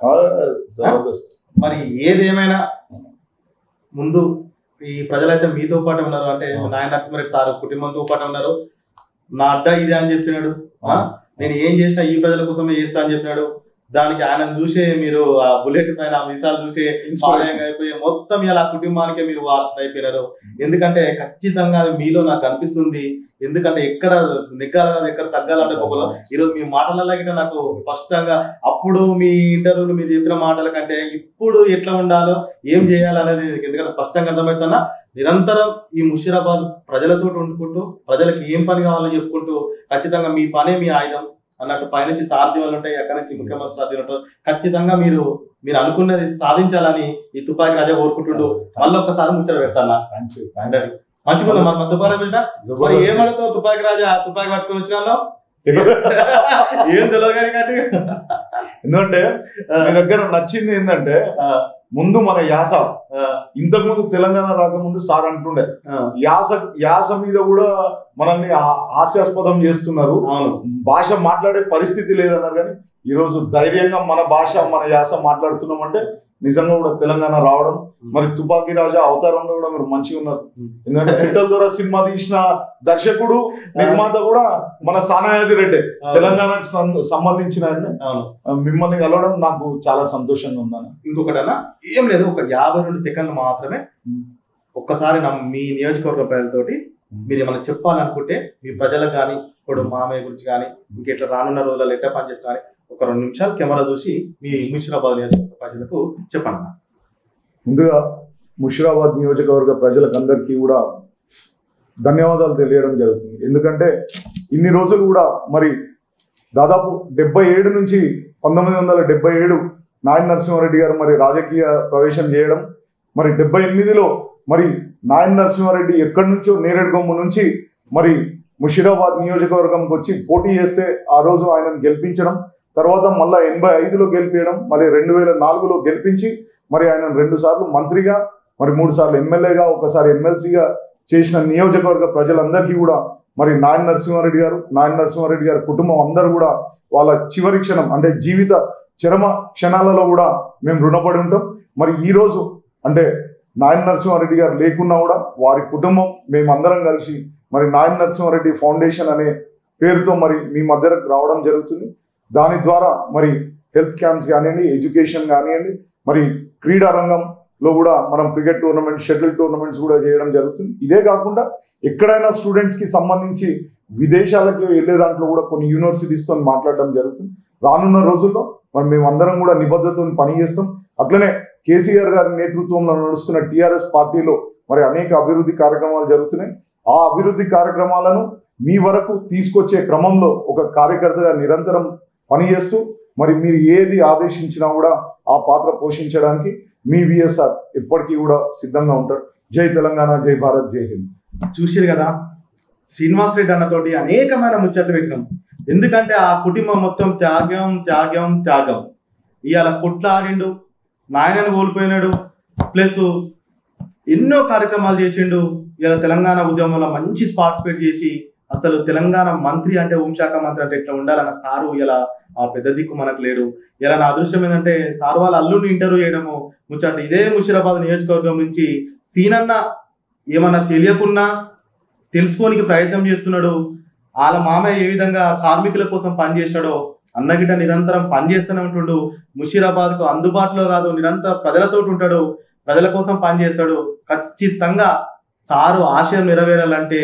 మరి ఏదేమైనా ముందు ఈ ప్రజలైతే మీతో పాటు ఉన్నారు, అంటే నాయన నరసింహారెడ్డి సార్ కుటుంబంతో పాటు ఉన్నారు. నా అడ్డా ఇదే అని చెప్పినాడు, నేను ఏం చేసినా ఈ ప్రజల కోసమే చేస్తా అని చెప్పినాడు. దానికి ఆయన చూసే మీరు ఆ బుల్లెట్ పైన విషయాలు చూసే ఇన్స్పైరింగ్ అయిపోయి మొత్తం ఇలా కుటుంబానికే మీరు వారసులు అయిపోయినారు. ఎందుకంటే ఖచ్చితంగా అది మీలో నాకు అనిపిస్తుంది. ఎందుకంటే ఎక్కడ నెగ్గాలి ఎక్కడ తగ్గాలంటే ఒకరు ఈరోజు మీ మాటలలో గిట్ట నాకు స్పష్టంగా అప్పుడు మీ ఇంటర్వ్యూలు మీరు చెప్పిన మాటల కంటే ఇప్పుడు ఎట్లా ఉండాలో ఏం చేయాలనేది ఎందుకంటే స్పష్టంగా అర్థమవుతున్నా. నిరంతరం ఈ ముషీరాబాద్ ప్రజలతో వండుకుంటూ ప్రజలకు ఏం పని కావాలో చెప్పుకుంటూ ఖచ్చితంగా మీ పనే మీ ఆయుధం అన్నట్టు పైనుంచి సాధ్యాలు ఉంటాయి, ఎక్కడి నుంచి ముఖ్యమంత్రి సాధ్యాలు ఉంటారు. ఖచ్చితంగా మీరు అనుకున్నది సాధించాలని ఈ తుపాకి రాజా కోరుకుంటుండు. మళ్ళీ ఒక్కసారి ముచ్చట పెడతాను. మంచిగా మన తుపాకి బిడ్డ మరి ఏమడుతావు? తుపాకి రాజా తుపాకి పట్టుకొని వచ్చినా ఏం తెలియదు కానీ ఎందుకంటే మీ దగ్గర నచ్చింది ఏంటంటే ముందు మన యాస. ఇంతకు ముందు తెలంగాణ రాకముందు సార్ అంటుండే యాస మీద కూడా మనల్ని హాస్యాస్పదం చేస్తున్నారు, భాష మాట్లాడే పరిస్థితి లేదన్నారు. కానీ ఈ రోజు ధైర్యంగా మన భాష మన యాస మాట్లాడుతున్నామంటే నిజంగా కూడా తెలంగాణ రావడం. మరి తుపాకి రాజా అవతారంలో కూడా మీరు మంచిగా ఉన్నారు. ఎందుకంటే పిట్టల ద్వారా సినిమా తీసిన దర్శకుడు నిర్మాత కూడా మన సానాయాది రెడ్డి, తెలంగాణకు సంబంధించిన మిమ్మల్ని కలవడం నాకు చాలా సంతోషంగా ఉందని. ఇంకొకటన్నా ఏం లేదు, ఒక 52 సెకండ్లు మాత్రమే ఒక్కసారి మీ నియోజకవర్గ ప్రజలతోటి మీరు ఏమైనా చెప్పాలనుకుంటే మీ ప్రజలకు కానీ ఇప్పుడు మామయ్య గురించి కానీ ఇంకెట్లా రానున్న రోజుల్లో ఎట్లా పనిచేస్తా కానీ ఒక 2 నిమిషాలు కెమెరా చూసి మీ ముషిరాబాద్ నియోజకవర్గ ప్రజలకు చెప్పండి. ముందుగా ముషిరాబాద్ నియోజకవర్గ ప్రజలకందరికీ కూడా ధన్యవాదాలు తెలియడం జరుగుతుంది. ఎందుకంటే ఇన్ని రోజులు కూడా మరి దాదాపు 77 నుంచి 1977 నాయన నరసింహారెడ్డి గారు మరి రాజకీయ ప్రవేశం చేయడం, మరి 78లో మరి నాయన నరసింహారెడ్డి ఎక్కడి నుంచో నేరేడుగొమ్ము నుంచి మరి ముషిరాబాద్ నియోజకవర్గంకి వచ్చి పోటీ చేస్తే ఆ రోజు ఆయనను గెలిపించడం, తర్వాత మళ్ళీ 85లో గెలిపించడం, మరి 2004లో గెలిపించి మరి ఆయన 2 సార్లు మంత్రిగా, మరి 3 సార్లు ఎమ్మెల్యేగా, ఒకసారి ఎమ్మెల్సీగా చేసిన నియోజకవర్గ ప్రజలందరికీ కూడా మరి నాయన నరసింహారెడ్డి గారి కుటుంబం అందరూ కూడా వాళ్ళ చివరి క్షణం అంటే జీవిత చరమ క్షణాలలో కూడా మేము రుణపడి ఉంటాం. మరి ఈ రోజు అంటే నాయన నరసింహారెడ్డి గారు లేకున్నా కూడా వారి కుటుంబం మేమందరం కలిసి మరి నాయన నరసింహారెడ్డి ఫౌండేషన్ అనే పేరుతో మరి మీ మధ్యకు రావడం జరుగుతుంది. దాని ద్వారా మరి హెల్త్ క్యాంప్స్ కానివ్వండి, ఎడ్యుకేషన్ కానివ్వండి, మరి క్రీడా రంగంలో కూడా మనం క్రికెట్ టోర్నమెంట్స్, షటిల్ టోర్నమెంట్స్ కూడా చేయడం జరుగుతుంది. ఇదే కాకుండా ఎక్కడైనా స్టూడెంట్స్కి సంబంధించి విదేశాలకి వెళ్ళే దాంట్లో కూడా కొన్ని యూనివర్సిటీస్తో మాట్లాడడం జరుగుతుంది. రానున్న రోజుల్లో మరి మేమందరం కూడా నిబద్ధతతో పనిచేస్తాం. అట్లనే కేసీఆర్ గారి నేతృత్వంలో నడుస్తున్న టీఆర్ఎస్ పార్టీలో మరి అనేక అభివృద్ధి కార్యక్రమాలు జరుగుతున్నాయి. ఆ అభివృద్ధి కార్యక్రమాలను మీ వరకు తీసుకొచ్చే క్రమంలో ఒక కార్యకర్తగా నిరంతరం పనిచేస్తూ మరి మీరు ఏది ఆదేశించినా కూడా ఆ పాత్ర పోషించడానికి మీ విఎస్ఆర్ ఎప్పటికీ కూడా సిద్ధంగా ఉంటారు. జై తెలంగాణ, జై భారత్, జై హింద్. చూసిరు కదా, శ్రీనివాస్ రెడ్డి అన్నతోటి అనేకమైన ముచ్చట్లు పెట్టినాం. ఎందుకంటే ఆ కుటుంబం మొత్తం త్యాగం త్యాగం త్యాగం. ఇవాళ కొట్లాడిండు, నాయనను కోల్పోయినాడు, ప్లస్ ఎన్నో కార్యక్రమాలు చేసిండు. ఇలా తెలంగాణ ఉద్యమంలో మంచి పార్టిసిపేట్ చేసి అసలు తెలంగాణ మంత్రి అంటే హోంశాఖ మంత్రి అంటే ఇట్లా ఉండాలన్న సారు ఇలా ఆ పెద్ద దిక్కు మనకు లేడు. ఇలా నా అదృష్టం ఏంటంటే సార్ వాళ్ళ అల్లుని ఇంటర్వ్యూ చేయడము ముచ్చట. ఇదే ముషిరాబాద్ నియోజకవర్గం నుంచి సీనన్న ఏమన్నా తెలియకున్నా తెలుసుకోనికి ప్రయత్నం చేస్తున్నాడు. వాళ్ళ మామయ్య ఏ విధంగా కార్మికుల కోసం పనిచేస్తాడో అన్నగిట నిరంతరం పనిచేస్తూనే ఉంటుండు. ముషిరాబాద్కు అందుబాటులో కాదు, నిరంతరం ప్రజలతో ఉంటాడు, ప్రజల కోసం పనిచేస్తాడు. ఖచ్చితంగా సారు ఆశయం నెరవేరాలంటే,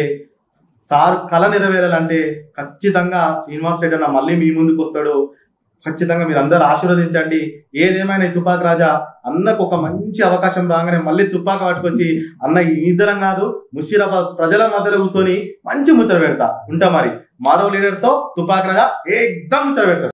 సార్ కళ నెరవేరాలంటే ఖచ్చితంగా శ్రీనివాస్ రెడ్డి అన్న మళ్ళీ మీ ముందుకు వస్తాడు. ఖచ్చితంగా మీరు అందరూ ఆశీర్వదించండి. ఏదేమైనా తుపాక్ రాజా అన్నకు ఒక మంచి అవకాశం రాగానే మళ్ళీ తుపాక పట్టుకొచ్చి అన్న ఈ ఇద్దరం కాదు ముషిరాబాద్ ప్రజల మధ్యలో కూర్చొని మంచి ముచ్చట పెడతా ఉంటా. మరి మాధవ్ లీడర్ తో తుపాక్ రాజా ఏకదం ముచ్చట పెడతాడు.